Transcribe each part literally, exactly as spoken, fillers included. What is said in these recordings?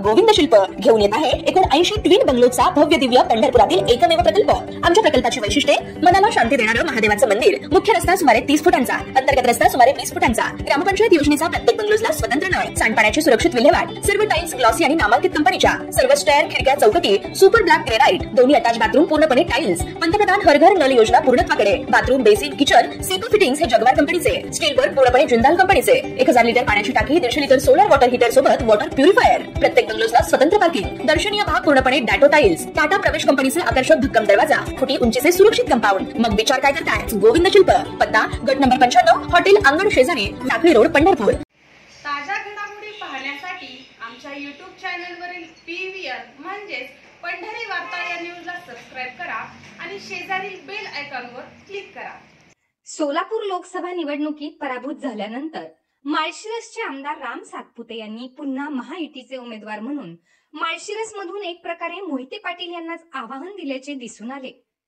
गोविंद शिल्प घेऊन येत आहे एकोणऐंशी ट्विन बंगलोचा भव्य दिव्य पंढरपुरातील एकमेव प्रकल्प। आमच्या प्रकल्पाची वैशिष्ट्ये मनाला शांती देणारं महादेवाचं मंदिर, मुख्य रस्ता सुमारे तीस फुटांचा, अंतर्गत रस्ता सुमारे वीस फुटांचा, ग्रामपंचायत योजनेचा प्रत्येक बंगलोजला स्वतंत्र नळ, सांडपाण्याची सुरक्षित विल्हेवाट, सर्व टाइल्स ग्लॉसी आणि नामांकित कंपनीच्या, सर्व स्टेअर खिडक्या चौकटी सुपर ब्लॅक ग्रेनाइट, दोन्ही अटॅच बाथरूम पूर्णपणे टाइल्स, पंतप्रधान हर घर नल योजना पूर्णत्वाकडे, बाथरूम बेसिन किचन सीटू फिटिंग्स हे जगवार कंपनीचे, स्टीलवर पूर्णपणे जिंदाल कंपनीचे, एक हजार लिटर पाण्याची टाकी, दीडशे लिटर सोलर वॉटर हीटर सोबत वॉटर प्युरिफायर, प्रत्येक बंगलोजला स्वतंत्र पार्किंग, दर्शनीय भाग पूर्णपणे डॅटो टाइल्स, टाटा प्रवेश कंपनीचे आकर्षक भक्कम दरवाजा, फुटी उंचीचे सुरक्षित कंपाऊंड। मग विचार काय करताय? गोविंद शिल्प, पत्ता गट नंबर पंच्याण्णव, हॉटेल अंगण शेजारी, टाकळी रोड, पंढरपूर। ताज्या घडामोडी पाहण्यासाठी आमच्या यूट्यूब चॅनलवरील पीव्हीआर म्हणजेच पंढरी वार्ता या न्यूजला सबस्क्राइब करा आणि शेजारील बेल आयकॉनवर क्लिक करा। सोलापूर लोकसभा निवडणुकीत पराभूत झाल्यानंतर माळशिरसचे आमदार राम सातपुते यांनी पुन्हा महायुतीचे उमेदवार म्हणून माळशिरस मधून एक प्रकारे मोहिते पाटील यांनाच आवाहन दिल्याचे दिसून आले।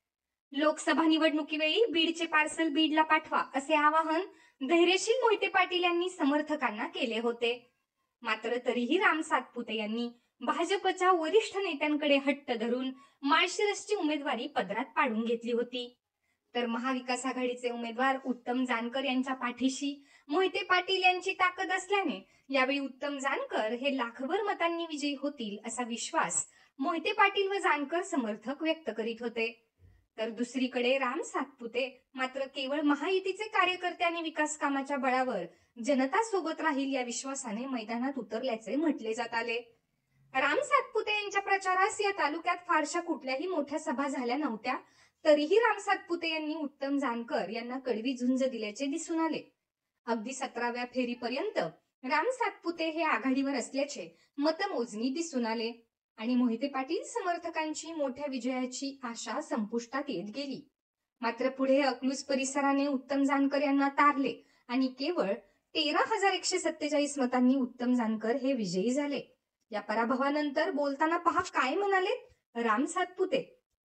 लोकसभा निवडणुकीवेळी बीडचे पार्सल बीडला पाठवा असे आवाहन धैर्यशील मोहिते पाटील यांनी समर्थकांना केले होते। मात्र तरीही राम सातपुते यांनी भाजपच्या वरिष्ठ नेत्यांकडे हट्ट धरून माळशिरसची उमेदवारी पदरात पाडून घेतली होती। तर महाविकास आघाडीचे उमेदवार उत्तम जानकर यांच्या पाठीशी मोहिते पाटील यांची ताकद असल्याने यावेळी उत्तम जानकर हे लाखभर मतांनी विजयी होतील असा विश्वास मोहिते पाटील व जानकर समर्थक व्यक्त करीत होते। तर दुसरीकडे राम सातपुते मात्र केवळ महायुतीचे कार्यकर्ते आणि विकास कामाच्या बळावर जनता सोबत राहील या विश्वासाने मैदानात उतरल्याचे म्हटले जात आले। राम सातपुते यांच्या प्रचारास या तालुक्यात फारशा कुठल्याही मोठ्या सभा झाल्या नव्हत्या, तरीही राम सातपुते यांनी उत्तम जानकर यांना कडवी झुंज दिल्याचे दिसून आले। अगदी सतराव्या फेरीपर्यंत राम सातपुते हे आघाडीवर असल्याचे मतमोजणी दिसून आले आणि मोहिते पाटील समर्थकांची मोठ्या विजयाची आशा संपुष्टात येत गेली। मात्र पुढे अकलूज परिसराने उत्तम जानकर यांना तारले आणि केवळ तेरा हजार एकशे सत्तेचाळीस मतांनी उत्तम जानकर हे विजयी झाले। या पराभवानंतर बोलताना पहा काय म्हणाले राम सातपुते।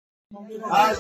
आज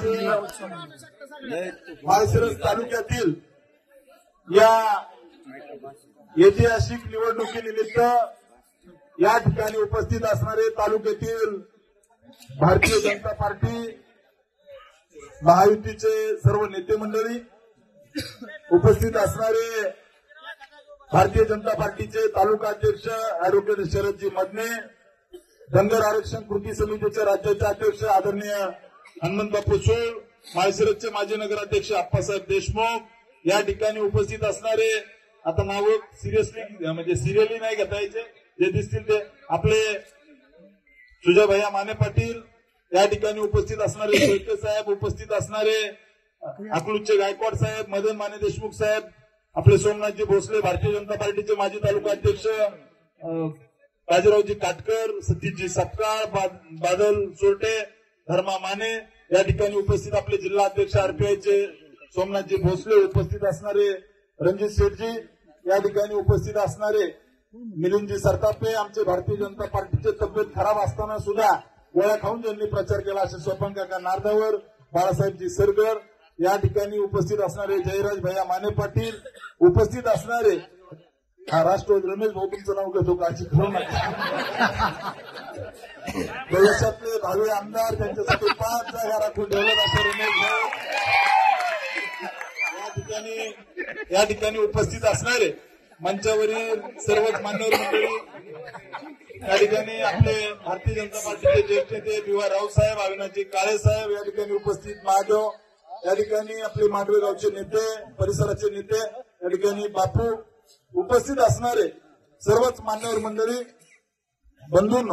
माळशिरस तालुक्यातील या ऐतिहासिक निवडणुकीनिमित्त या ठिकाणी उपस्थित असणारे तालुक्यातील भारतीय जनता पार्टी महायुतीचे सर्व नेते मंडळी, उपस्थित असणारे भारतीय जनता पार्टीचे तालुका अध्यक्ष ऍडव्होकेट शरदजी मदने, धनगर आरक्षण कृती समितीचे राज्याचे अध्यक्ष आदरणीय हनुमंतबापू सोळ, माळशिरसचे माजी नगराध्यक्ष आप्पासाहेब देशमुख, या ठिकाणी उपस्थित असणारे आता नाव सिरियसली म्हणजे सिरियली नाही घेता यायचे, जे दिसतील ते आपले सुजयभैया माने पाटील, या ठिकाणी उपस्थित असणारे शेळके साहेब, उपस्थित असणारे अकलूजचे गायकवाड साहेब, मदन माने देशमुख साहेब, आपले सोमनाथजी भोसले भारतीय जनता पार्टीचे माजी तालुका अध्यक्ष राजारावजी काटकर, सतीशजी सपकाळ, बादल चोरटे, धर्मा माने, या ठिकाणी उपस्थित आपले जिल्हा अध्यक्ष आरपीआयचे सोमनाथजी भोसले, उपस्थित असणारे रणजित शेठजी, या ठिकाणी उपस्थित असणारे मिलिंदजी सरतापे, आमचे भारतीय जनता पार्टीचे तब्येत खराब असताना सुद्धा गोळ्या खाऊन ज्यांनी प्रचार केला असे स्वपन काका नारदावर, बाळासाहेबजी सरगर, या ठिकाणी उपस्थित असणारे जयराज भैया माने पाटील, उपस्थित असणारे हा राष्ट्रवादी रमेश भाऊ, तुमचं नाव घेतो काळजी करू नका, भविष्यातले भावी आमदार त्यांच्यासाठी पाच जागा राखून ठेवलं असं रमेश भाऊ, या ठिकाणी या ठिकाणी उपस्थित असणारे मंचावरील सर्वच मान्यवर मंडळी, या ठिकाणी आपले भारतीय जनता पार्टीचे ज्येष्ठ नेते बी वाय राव साहेब, अविनाशजी काळे साहेब, या ठिकाणी उपस्थित महादेव, या ठिकाणी आपले मांडवे गावचे नेते, परिसराचे नेते, या ठिकाणी बापू, उपस्थित असणारे सर्वच मान्यवर मंडळी, बंधूंनो,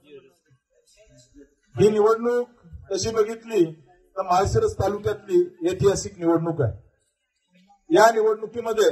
ही निवडणूक तशी बघितली तर माळशिरस तालुक्यातली ऐतिहासिक निवडणूक आहे। या निवडणुकीमध्ये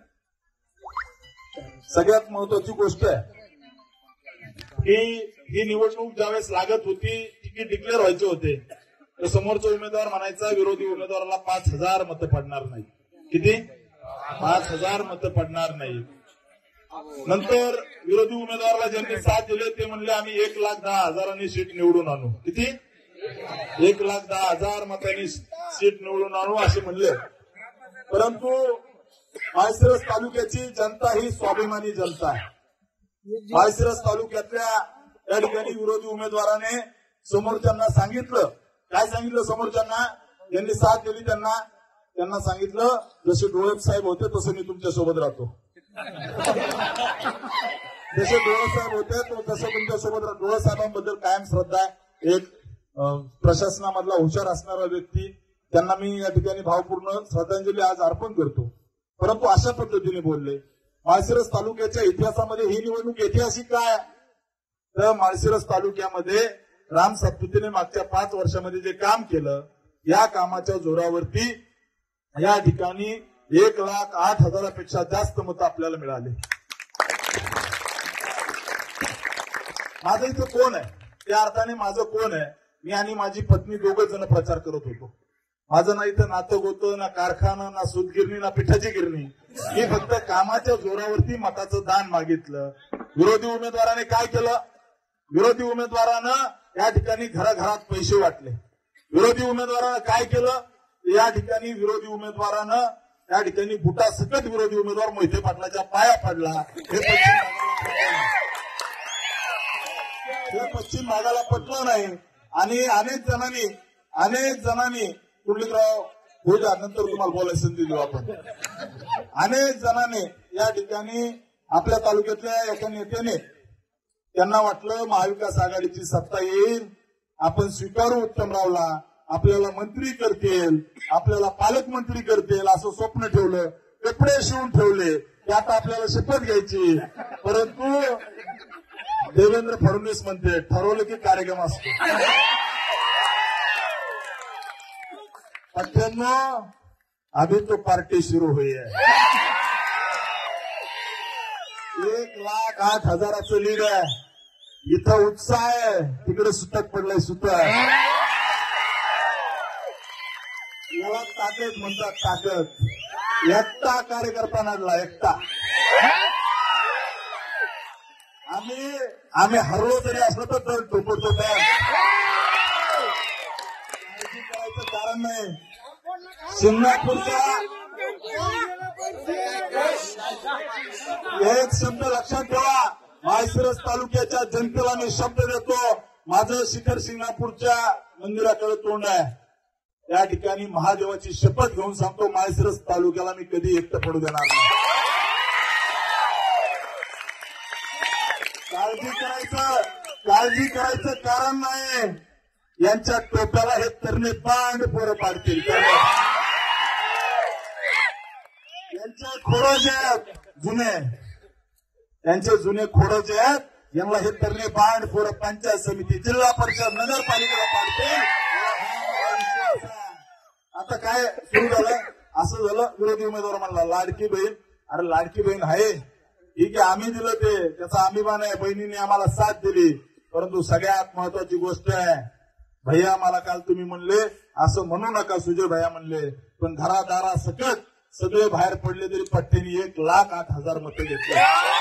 सगळ्यात महत्वाची गोष्ट आहे की ही निवडणूक ज्यावेळेस लागत होती, तिकीट डिक्लेअर व्हायचे होते, तर समोरचा उमेदवार म्हणायचा विरोधी उमेदवाराला पाच हजार मतं पडणार नाही। किती? पाच हजार मतं पडणार नाही। नंतर विरोधी उमेदवाराला ज्यांनी साथ दिले ते म्हणले आम्ही एक लाख दहा हजारांनी सीट निवडून आणू। किती? एक लाख दहा हजार मतांनी सीट निवडून आणू असे म्हणले। परंतु माळशिरस तालुक्याची जनता ही स्वाभिमानी जनता आहे। माळशिरस तालुक्यातल्या त्या ठिकाणी विरोधी उमेदवाराने समोरच्यांना सांगितलं, काय सांगितलं समोरच्यांना, यांनी साथ दिली त्यांना त्यांना सांगितलं जसे डोळे साहेब होते तसं मी तुमच्या सोबत राहतो, जसे डोळे साहेब होते तसं तुमच्या सोबत राहतो. डोळे साहेबांबद्दल कायम श्रद्धा आहे. एक प्रशासनामधला हुशार असणारा व्यक्ती, त्यांना मी या ठिकाणी भावपूर्ण श्रद्धांजली आज अर्पण करतो. परंतु अशा पद्धतीने बोलले. माळशिरस तालुक्याच्या इतिहासामध्ये ही निवडणूक ऐतिहासिक काय, तर माळशिरस तालुक्यामध्ये राम सातपुतेने मागच्या पाच वर्षामध्ये जे काम केलं, या कामाच्या जोरावरती या ठिकाणी एक लाख आठ हजारापेक्षा जास्त मतं आपल्याला मिळाले. माझं इथं कोण आहे, त्या अर्थाने माझं कोण आहे, मी आणि माझी पत्नी दोघं जण प्रचार करत होतो. माझं ना इथं नातं गोतं, ना कारखाना, ना सूतगिरणी, ना पिठाची गिरणी. मी फक्त कामाच्या जोरावरती मताचं दान मागितलं. विरोधी उमेदवाराने काय केलं, विरोधी उमेदवारानं या ठिकाणी घराघरात पैसे वाटले. विरोधी उमेदवारानं काय केलं, या ठिकाणी विरोधी उमेदवारानं या ठिकाणी बुटा सकट विरोधी उमेदवार मोहिते पाटलाच्या पाया पडला. हे पश्चिम हे पश्चिम भागाला पटलं नाही. आणि अनेक जणांनी अनेक जणांनी कुंडलिकराव हो जा, नंतर तुम्हाला बोलायची संधी देऊ आपण. अनेक जणांनी या ठिकाणी आपल्या तालुक्यातल्या एका नेत्याने त्यांना वाटलं महाविकास आघाडीची सत्ता येईल, आपण स्वीकारू उत्तमरावला, आपल्याला मंत्री करतील, आपल्याला पालकमंत्री करतील असं स्वप्न ठेवलं, कपडे शिवून ठेवले की आता आपल्याला शपथ घ्यायची. परंतु देवेंद्र फडणवीस म्हणते ठरवलं की कार्यक्रम असतो. अठ्ठ्याण्णव अभी तो पार्टी सुरू हुई है. एक लाख आठ हजाराचं लीड आहे. इथं उत्साह आहे, तिकडे सुतक पडलंय सुतक. याला ताकद म्हणतात, ताकद. एकटा कार्यकर्ता नडला, एकटा. आम्ही आम्ही हरलो तरी असलं तर तर टोपडतो तयार. काळजी करायचं कारण नाही. शिंगणापूरच्या एक शब्द लक्षात ठेवा, माळशिरस तालुक्याच्या जनतेला मी शब्द देतो, माझं शिखर शिंगणापूरच्या मंदिराकडे तोंड आहे. या ठिकाणी महादेवाची शपथ घेऊन सांगतो, माळशिरस तालुक्याला मी कधी एकटं पडू देणार नाही. काळजी करायचं काळजी करायचं कारण नाही. यांच्या टोप्याला हे तरणे बांड पोरं पाडतील. यांचे खोडं जे आहेत जुने, यांचे जुने खोडं जे आहेत, यांना हे तरणे बांड पोरं पंचायत समिती, जिल्हा परिषद, नगरपालिकेला पाडतील. आता काय सुरू झालं, असं झालं, विरोधी उमेदवार म्हणला लाडकी बहीण. अरे लाडकी बहीण आहे ठीक आहे, आम्ही दिलं ते, त्याचा अभिमान आहे, बहिणीने आम्हाला साथ दिली. परंतु सगळ्यात महत्वाची गोष्ट आहे, भैया मला काल तुम्ही म्हणले असं म्हणू नका, सुजय भैया म्हणले, पण घरादारा सकट सगळे बाहेर पडले तरी पट्ट्याने एक लाख आठ हजार मतं घेतले.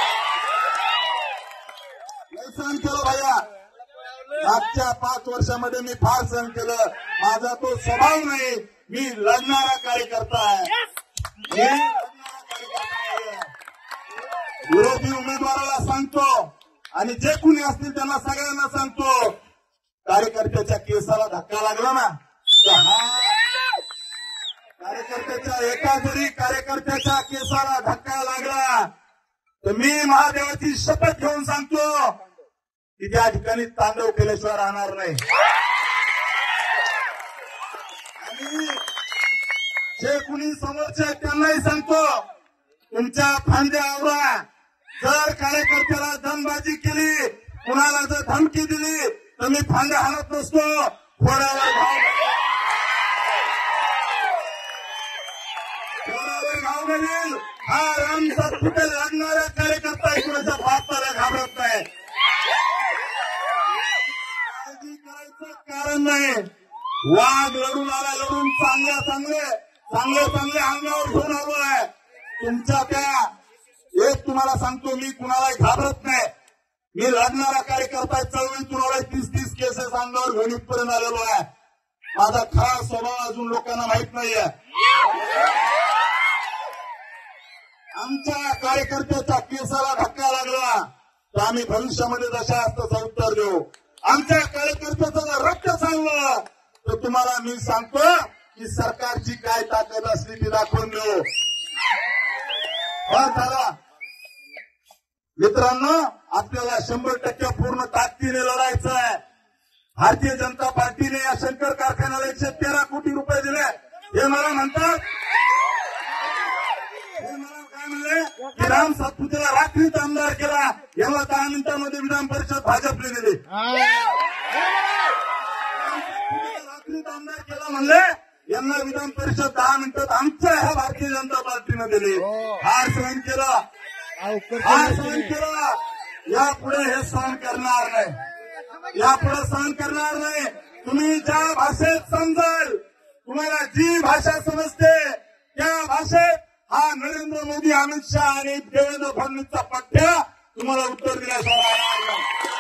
लय सहन केलं भैया, मागच्या पाच वर्षामध्ये मी फार सहन केलं. माझा तो स्वभाव नाही, मी लढणारा कार्यकर्ता आहे. विरोधी उमेदवाराला सांगतो आणि जे कुणी असतील त्यांना सगळ्यांना सांगतो, कार्यकर्त्याच्या केसाला धक्का लागला ना तर हा कार्यकर्त्याच्या एका जरी कार्यकर्त्याच्या केसाला धक्का लागला तर मी महादेवाची शपथ घेऊन सांगतो की त्या ठिकाणी तांडव केल्याशिवाय राहणार नाही. आणि जे कुणी समोरचे आहेत त्यांनाही सांगतो, तुमच्या फांद्या आवरा. जर कार्यकर्त्याला दमबाजी केली, कुणाला जर धमकी दिली तर मी फांद्या हाणत नसतो, खोड्यावर घाव खोड्यावर घाव घालील. हा राम सातपुते लढणारा कार्यकर्ता कुणाच्या बापाला घाबरत नाही. काळजी करायचं कारण नाही. वाघ लढून आला, लढून चांगल्या चांगले चांगले चांगले अंगावर घेऊन आलो आहे. तुमच्या त्या एक तुम्हाला सांगतो, मी कुणालाही घाबरत नाही. मी लढणारा कार्यकर्ता, चळवळी कुणाला तीस तीस केसेस अंगावर घेऊन इथपर्यंत आलेलो आहे. माझा खरा स्वभाव अजून लोकांना माहित नाहीये. आमच्या कार्यकर्त्याच्या केसाला धक्का लागला तर आम्ही भविष्यामध्ये जशा तसं उत्तर देऊ. आमच्या कार्यकर्त्याचं जर रक्त चाललं तर तुम्हाला मी सांगतो की सरकारची काय ताकद असली ती दाखवून देऊ. झाला मित्रांनो, आपल्याला शंभर टक्के पूर्ण ताकदीने लढायचं आहे. भारतीय जनता पार्टीने या शंकर कारखान्याला एकशे तेरा कोटी रुपये दिले. हे मला म्हणतात, हे मला काय म्हणले की राम सातपुतेला रात्रीत आमदार केला. याला दहा मिनिटांमध्ये विधान परिषद भाजपने दिली. रात्रीत आमदार केला म्हणले, यांना विधान परिषद दहा मिनिटात आमच्या ह्या भारतीय जनता पार्टीने दिली. हार सहन केला, हार सहन केला. यापुढे हे सहन करणार नाही, यापुढे सहन करणार नाही. तुम्ही ज्या भाषेत समजाल, तुम्हाला जी भाषा समजते त्या भाषेत हा नरेंद्र मोदी, अमित शहा आणि देवेंद्र फडणवीसचा पठ्या तुम्हाला उत्तर दिल्याशिवाय.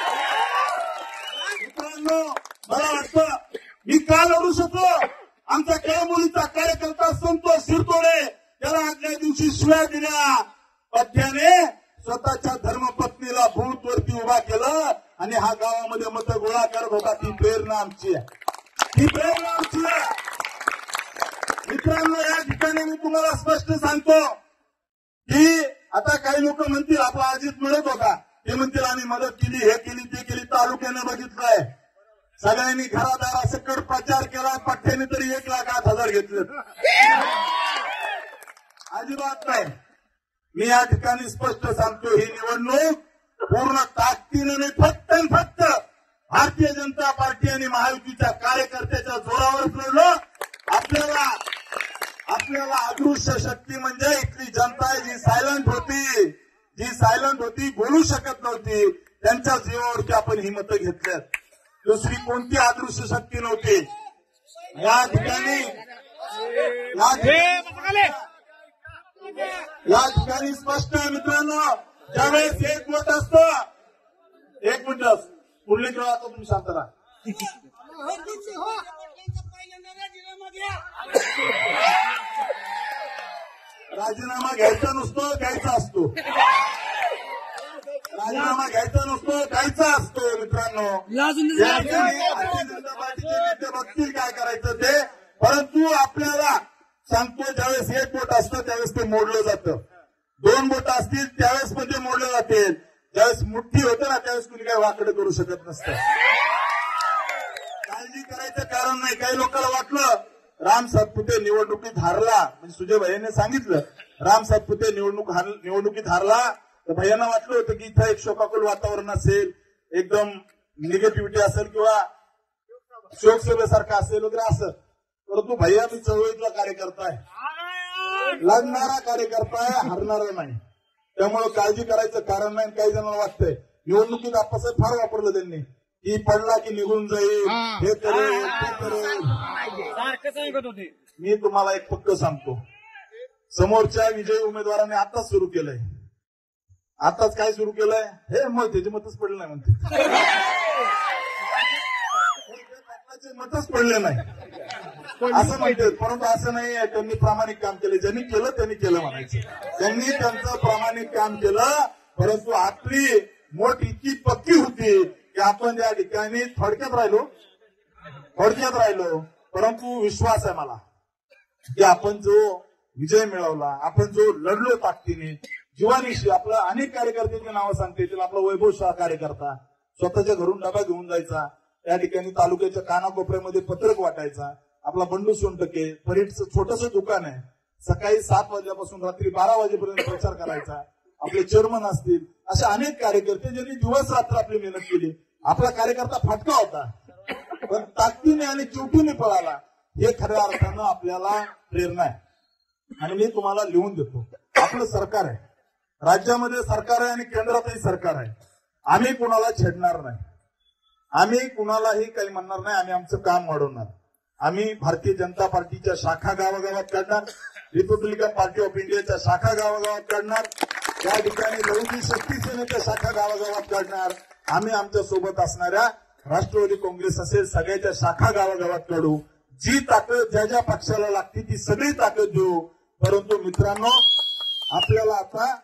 मित्रांनो, मला वाटतं मी का लढू शकतो. आमचा कळंबोलीचा कार्यकर्ता संतोष शिरतोडे त्याला आदल्या दिवशी शिव्या दिल्या. पठ्याने स्वतःच्या धर्मपत्नीला बूथवरती उभा केलं आणि हा गावामध्ये मतं गोळा करत होता. ती प्रेरणा आमची आहे, ती प्रेरणा आमची आहे. मित्रांनो, या ठिकाणी मी तुम्हाला स्पष्ट सांगतो की आता काही लोक म्हणतील आपला अजित मिळत होता, ते म्हणतील आम्ही मदत केली, हे केली, ते केली. तालुक्याने बघितलंय, सगळ्यांनी घरादारासकट प्रचार केला. पठ्ठ्याने तरी एक लाख आठ हजार घेतले. अजिबात नाही. मी या ठिकाणी स्पष्ट सांगतो, ही निवडणूक पूर्ण ताकदीने नाही, फक्त आणि फक्त भारतीय जनता पार्टी आणि महायुतीच्या कार्यकर्त्याच्या जोरावरच लढलो. आपल्याला आपल्याला अदृश्य शक्ती म्हणजे इथली जनता आहे, जी सायलंट होती, जी सायलंट होती, बोलू शकत नव्हती, त्यांच्या जीवावरती आपण ही मतं घेतल्यात. दुसरी कोणती अदृश्य शक्ती नव्हती. या ठिकाणी या ठिकाणी या ठिकाणी स्पष्ट आहे मित्रांनो, ज्यावेळेस एक मत असतं, एक मिनिट पुढले केव्हा तुम्ही शांत राहा. राजीनामा घ्यायचा नसतो, घ्यायचा असतो. राजीनामा घ्यायचा नसतो, घ्यायचा असतो. मित्रांनो, भारतीय जनता पार्टीचे नेते बघतील काय करायचं ते, परंतु आपल्याला सांगतो, ज्यावेळेस एक बोट असतं त्यावेळेस ते मोडलं जातं. दोन बोट असतील त्यावेळेस पण ते मोडलं जातील. ज्यावेळेस मुठ्ठी होतं ना त्यावेळेस कुणी काही वाकडं करू शकत नसतं. काळजी करायचं कारण नाही. काही लोकांना वाटलं राम सातपुते निवडणुकीत हारला, म्हणजे सुजय भैयाने सांगितलं राम सातपुते निवडणूक निवडणुकीत हारला, तर भैयांना वाटलं होतं की इथं एक शोकाकुल वातावरण असेल, एकदम निगेटिव्हिटी असेल किंवा शोकसभेसारखं असेल वगैरे असं. परंतु भैया मी चळवळीतला कार्यकर्ता आहे, लढणारा कार्यकर्ता आहे, हरणारा नाही. त्यामुळे काळजी करायचं कारण नाही. काही जणांना वाटतंय निवडणुकीत आप्पासाहेब फार वापरलं त्यांनी की पडला की निघून जाईल, हे करेल ते करेल. मी तुम्हाला एक पक्क सांगतो, समोरच्या विजयी उमेदवाराने आताच सुरू केलंय. आताच काय सुरू केलंय, हे मत त्याचे मतच पडले नाही म्हणते, मतच पडले नाही असं म्हणतात. परंतु असं नाही आहे. त्यांनी प्रामाणिक काम केलं, ज्यांनी केलं त्यांनी केलं म्हणायचं. त्यांनी त्यांचं प्रामाणिक काम केलं, परंतु आपली मोठ इतकी पक्की होती की आपण त्या ठिकाणी थोडक्यात राहिलो थोडक्यात राहिलो परंतु विश्वास आहे मला की आपण जो विजय मिळवला, आपण जो लढलो ताकदीने, जीवानिशी, आपलं अनेक कार्यकर्त्यांची नावं सांगते येतील. आपला वैभव शाह कार्यकर्ता स्वतःच्या घरून डबा घेऊन जायचा, त्या ठिकाणी तालुक्याच्या कानाकोपऱ्यामध्ये पत्रक वाटायचा. आपला बंडू सोनटके परीटचं छोटंसं दुकान आहे, सकाळी सात वाजल्यापासून रात्री बारा वाजेपर्यंत प्रचार करायचा. आपले चेअरमन असतील, असे अनेक कार्यकर्ते ज्यांनी दिवस रात्र आपली मेहनत केली. आपला कार्यकर्ता फाटका होता पण ताकदीने आणि चिवटीने पळाला. हे खऱ्या अर्थानं आपल्याला प्रेरणा आहे. आणि मी तुम्हाला लिहून देतो, आपलं सरकार आहे, राज्यामध्ये सरकार आहे आणि केंद्रातही सरकार आहे. आम्ही कुणाला छेडणार नाही, आम्ही कुणालाही काही म्हणणार नाही. आम्ही आमचं काम वाढवणार. आम्ही भारतीय जनता पार्टीच्या शाखा गावागावात काढणार, रिपब्लिकन पार्टी ऑफ इंडियाच्या शाखा गावागावात काढणार, या ठिकाणी लौकिक शक्ती सेनेच्या शाखा गावागावात काढणार. आम्ही आमच्या सोबत असणाऱ्या राष्ट्रवादी काँग्रेस असेल सगळ्याच्या शाखा गावागावात काढू. जी ताकद ज्या ज्या पक्षाला लागते ती सगळी ताकद देऊ. परंतु मित्रांनो, आपल्याला आता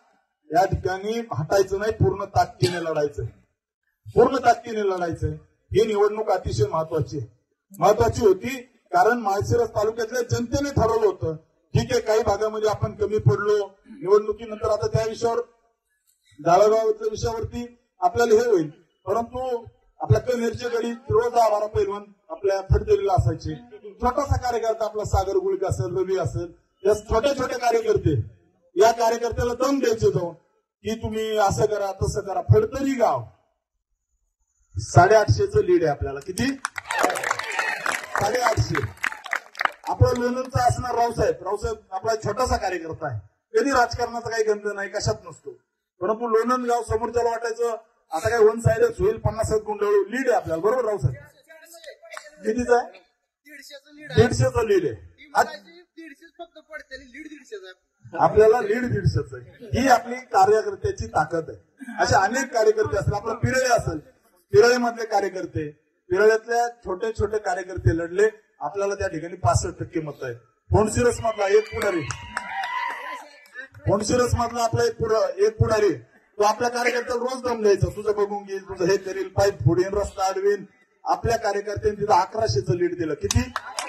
या ठिकाणी हटायचं नाही, पूर्ण ताकदीने लढायचं, पूर्ण ताकदीने लढायचं. ही निवडणूक अतिशय महत्वाची महत्वाची होती, कारण माळशिरस तालुक्यातल्या जनतेने ठरवलं होतं. ठीक आहे, काही भागामध्ये आपण कमी पडलो निवडणुकीनंतर, आता त्या विषयावर गावागावातल्या विषयावरती आपल्याला हे होईल, परंतु आपल्या कनेरच्या गडी रोज दहा बारा पैलवान आपल्या फडतरीला असायचे. छोटासा कार्यकर्ता आपला सागर गुळके असेल, रवी असेल, या छोटे छोटे कार्यकर्ते, या कार्यकर्त्याला दम द्यायचे जाऊन की तुम्ही असं करा तसं करा. फडतरी गाव साडेआठशेचं लीड आहे आपल्याला. किती? साडेआठशे. आपलं लोणंदचा असणार रावसाहेब रावसाहेब आपला छोटासा कार्यकर्ता आहे, कधी राजकारणाचा काही गंध नाही, कशात नसतो, परंतु लोणंद गाव समोरच्याला वाटायचं आता काय वन साईडच होईल, पन्नास गुंडाळू लीड आहे आपल्याला. बरोबर रावसाहेब? कितीच आहे? दीडशेचं लीड आहे. दीडशेच फक्त पडते, लीड दीडशेच आपल्याला लीड दीडशेच आहे. ही आपली कार्यकर्त्याची ताकद आहे. असे अनेक कार्यकर्ते असतील. आपलं पिरळे असेल, पिरळेमधले कार्यकर्ते, पिरळ्यातल्या छोटे छोटे कार्यकर्ते लढले, आपल्याला त्या ठिकाणी पासष्ट टक्के मत आहेत. फोंडशिरस मधला एक पुढारी, फोंडशिरस मधला आपला एक एक पुढारी, तो आपल्या कार्यकर्त्याला रोज दम द्यायचा, तुझं बघून घेईल, तुझं हे करील, पाईप फोडीन, रस्ता अडवीन. आपल्या कार्यकर्त्यांनी तिथं अकराशेचं लीड दिलं. किती?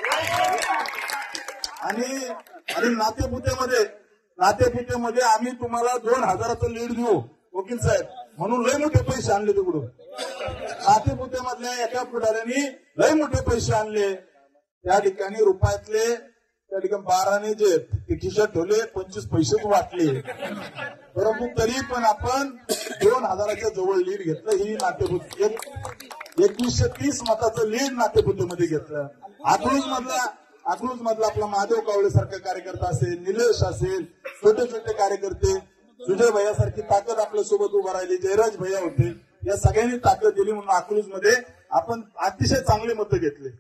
आणि आणि नातेपुतेमध्ये नातेपुतेमध्ये आम्ही तुम्हाला दोन हजाराचं लीड देऊ वकील साहेब म्हणून लय मोठे पैसे आणले तिकडून. नातेपुतेमधल्या एका पुढाऱ्यांनी लय मोठे पैसे आणले. त्या ठिकाणी रुपयातले त्या ठिकाणी बाराने जे खिशात ठेवले, पंचवीस पैसेच वाटले, परंतु तरी पण आपण दोन हजाराच्या जवळ लीड घेतलं. ही नातेपुते एकवीसशे तीस मताचं लीड नातेपुतेमध्ये घेतलं. अकलूज मधला अकलूज मधला आपला महादेव कावळे सारखा कार्यकर्ता असेल, निलेश असेल, छोटे छोटे कार्यकर्ते, सुजय भैया सारखी ताकद आपल्या सोबत उभा राहिली, जयराज भैया होते, या सगळ्यांनी ताकद दिली म्हणून अकलूज मध्ये आपण अतिशय चांगले मतं घेतले.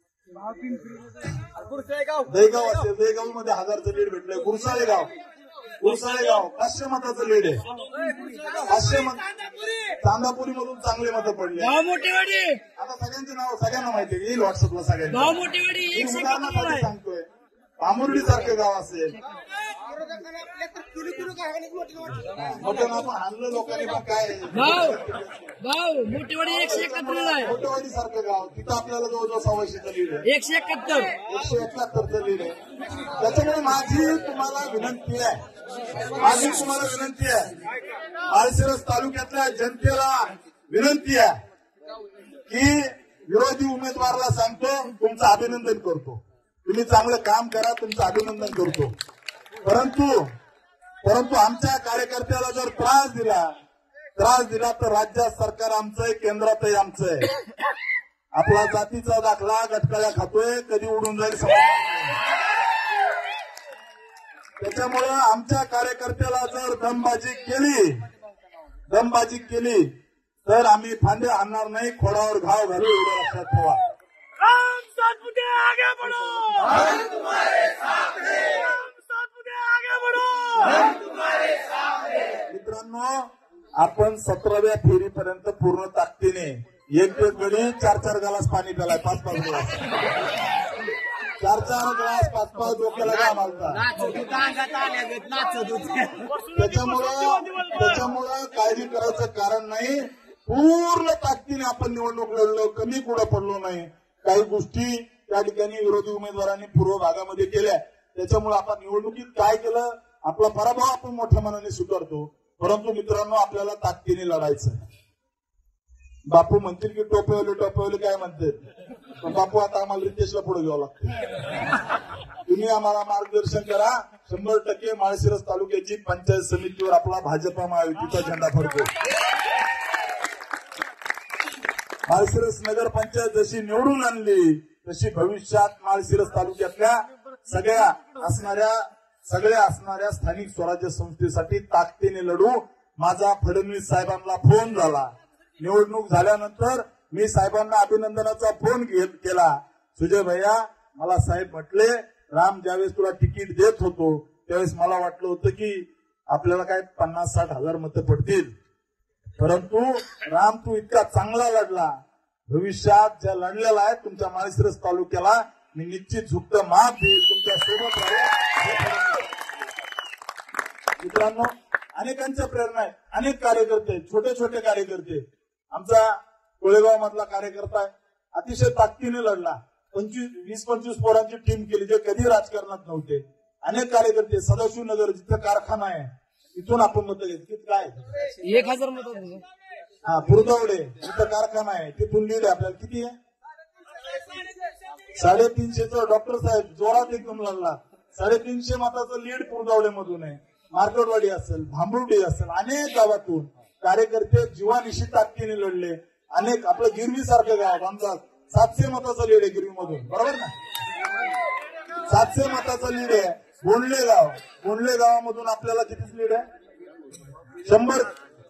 दहीगाव असेल, दहीगाव मध्ये हजारचं लीड भेटलंय. गुरसाळे गाव गुरसाळे गाव पाचशे मताचं लीड आहे. पाचशे मत चांदापुरी मधून चांगले मतं पडले. आता सगळ्यांची नाव सगळ्यांना माहिती आहे, येईल व्हॉट्सअपला सगळ्यांना. उदाहरणासाठी सांगतोय, पामुर्डी सारखं गाव असेल, मोठं आपण आणलं लोकांनी, पण काय मोठेवाडी एकशे एकाहत्तर आहे. मोठेवाडी सारखं गाव, तिथं आपल्याला जवळजवळ सव्वाशेचं लीड आहे. एकशे एकाहत्तर एकशे एकाहत्तरचं लीड आहे. त्याच्यामुळे माझी तुम्हाला विनंती आहे, माझी तुम्हाला विनंती आहे, माळशिरस तालुक्यातल्या जनतेला विनंती आहे की विरोधी उमेदवाराला सांगतो तुमचं अभिनंदन करतो, तुम्ही चांगलं काम करा, तुमचं अभिनंदन करतो, परंतु परंतु आमच्या कार्यकर्त्याला जर त्रास दिला त्रास दिला तर राज्यात सरकार आमचं आहे, केंद्रातही आमचं आहे. आपला जातीचा दाखला गटकाळ्या खातोय, कधी उडून जाईल त्याच्यामुळं आमच्या कार्यकर्त्याला जर दमबाजी केली दमबाजी केली तर आम्ही फांदे आणणार नाही, खोडावर घाव घालू, एवढं लक्षात ठेवा. मित्रांनो, आपण सतराव्या फेरीपर्यंत पूर्ण ताकदीने एक एक गडी चार चार ग्लास पाणी प्यालाय, पाच पाच ग्लास चार चार ग्लास पाच पाच डोक्याला घाम आलता. त्याच्यामुळं त्याच्यामुळं काळजी करायचं कारण नाही. पूर्ण ताकदीने आपण निवडणूक लढलो, कमी कुठं पडलो नाही. काही गोष्टी त्या ठिकाणी विरोधी उमेदवारांनी पूर्व भागामध्ये केल्या, त्याच्यामुळे आपण निवडणुकीत काय केलं, आपला पराभव आपण मोठ्या मनाने स्वीकारतो, परंतु मित्रांनो आपल्याला ताकदीने लढायचं. बापू म्हणतील की टोपेवले टोपेवले काय म्हणतात, पण बापू आता आम्हाला रितेशला पुढे घ्यावं लागतं. तुम्ही आम्हाला मार्गदर्शन करा. शंभर टक्के माळशिरस तालुक्याची पंचायत समितीवर आपला भाजपा महायुतीचा झेंडा फडतो. माळशिरस नगर पंचायत जशी निवडून आणली तशी भविष्यात माळशिरस तालुक्यातल्या सगळ्या असणाऱ्या सगळ्या असणाऱ्या स्थानिक स्वराज्य संस्थेसाठी ताकदीने लढू. माझा फडणवीस साहेबांना फोन झाला, निवडणूक झाल्यानंतर मी साहेबांना अभिनंदनाचा फोन केला. सुजय भैया, मला साहेब म्हटले, राम ज्यावेळेस तुला तिकीट देत होतो त्यावेळेस मला वाटलं होतं की आपल्याला काय पन्नास साठ हजार मतं पडतील, परंतु राम तू इतका चांगला लढला, भविष्यात ज्या लढलेला आहे तुमच्या माळशिरस तालुक्याला मी निश्चित झुकतं माप देईल, तुमच्या सोबत राहील. मित्रांनो, अनेकांच्या प्रेरणा आहेत, अनेक कार्यकर्ते, छोटे छोटे कार्यकर्ते. आमचा कोळेगाव मधला कार्यकर्ता आहे, अतिशय ताकदीने लढला. पंचवीस वीस पंचवीस पोरांची टीम केली जे कधी राजकारणात नव्हते. अनेक कार्यकर्ते, सदाशिव नगर जिथं कारखाना आहे तिथून आपण मतं घेतली. काय एक हजार मत हा पुरदवडे जिथं कारखाना आहे तिथून लीड आहे आपल्याला. किती आहे? साडेतीनशेचं. डॉक्टर साहेब जोरात एकदम लढला. साडेतीनशे मताचं लीड पुरदवडे मधून आहे. मार्केटवाडी असेल, भांबुर्डी असेल, अनेक गावातून कार्यकर्ते जीवानिशी ताकदीने लढले. अनेक आपलं गिरवी सारखं गाव आमचा सातशे मताचं लीड आहे गिरवी मधून, बरोबर ना? सातशे मताचं लीड आहे. बोंडले गाव, बोंडले गावामधून आपल्याला कितीच लीड आहे? शंभर.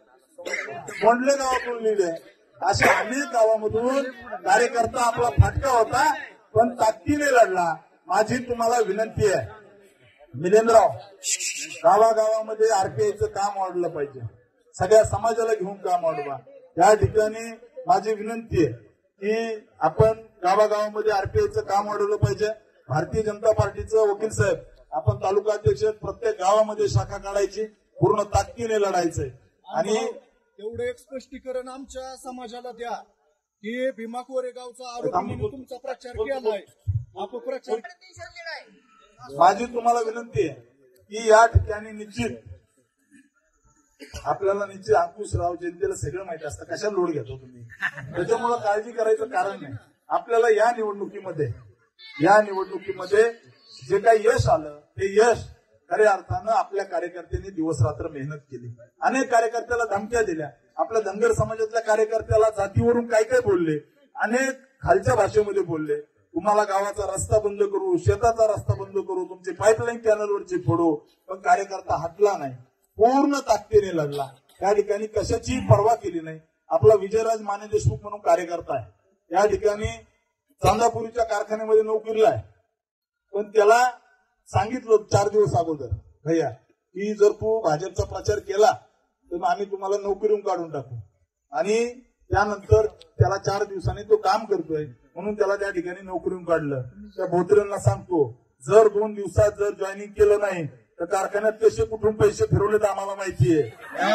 बोंडले गावातून लीड आहे. अशा अनेक गावामधून कार्यकर्ता आपला फाटका होता पण ताकदीने लढला. माझी तुम्हाला विनंती आहे मिलिंदराव, गावागावामध्ये आरपीआयचं काम वाढलं पाहिजे. सगळ्या समाजाला घेऊन काम वाढवा. या ठिकाणी माझी विनंती आहे की आपण गावागावामध्ये आरपीआयचं काम वाढवलं पाहिजे. भारतीय जनता पार्टीचं वकील साहेब, आपण तालुका अध्यक्ष, प्रत्येक गावामध्ये शाखा काढायची, पूर्ण ताकदीने लढायचंय. आणि एवढं एक स्पष्टीकरण आमच्या समाजाला द्या की भीमा कोरेगावचा आरोप तुमचा प्रचार केलाय. अपप्रचार. माझी तुम्हाला विनंती आहे की या ठिकाणी निश्चित आपल्याला निश्चित अंकुशराव जनतेला सगळं माहिती असतं कशाला लोड घेतो तुम्ही. त्याच्यामुळे काळजी करायचं कारण नाही. आपल्याला या निवडणुकीमध्ये या निवडणुकीमध्ये जे काही यश आलं ते यश खऱ्या अर्थानं आपल्या कार्यकर्त्यांनी दिवस रात्र मेहनत केली. अनेक कार्यकर्त्याला धमक्या दिल्या. आपल्या धनगर समाजातल्या कार्यकर्त्याला जातीवरून काय काय बोलले, अनेक खालच्या भाषेमध्ये बोलले. तुम्हाला गावाचा रस्ता बंद करू, शेताचा रस्ता बंद करू, तुमचे पाईपलाईन कॅनलवरची फोडू, पण कार्यकर्ता हटला नाही. पूर्ण ताकदीने लढला. त्या ठिकाणी कशाची पर्वा केली नाही. आपला विजयराज माने देशमुख म्हणून कार्यकर्ता आहे, या ठिकाणी चांदापुरीच्या कारखान्यामध्ये नोकरीला आहे. पण त्याला सांगितलं चार दिवस अगोदर, भैया की जर तू भाजपचा प्रचार केला तर आम्ही तुम्हाला नोकरीहून काढून टाकू. आणि त्यानंतर त्याला चार दिवसांनी तो काम करतोय म्हणून त्याला त्या ठिकाणी नोकरीहून काढलं. त्या भोत्रेंना सांगतो, जर दोन दिवसात जर जॉईनिंग केलं नाही तर कारखान्यात कसे कुठून पैसे फिरवलेत आम्हाला माहितीये.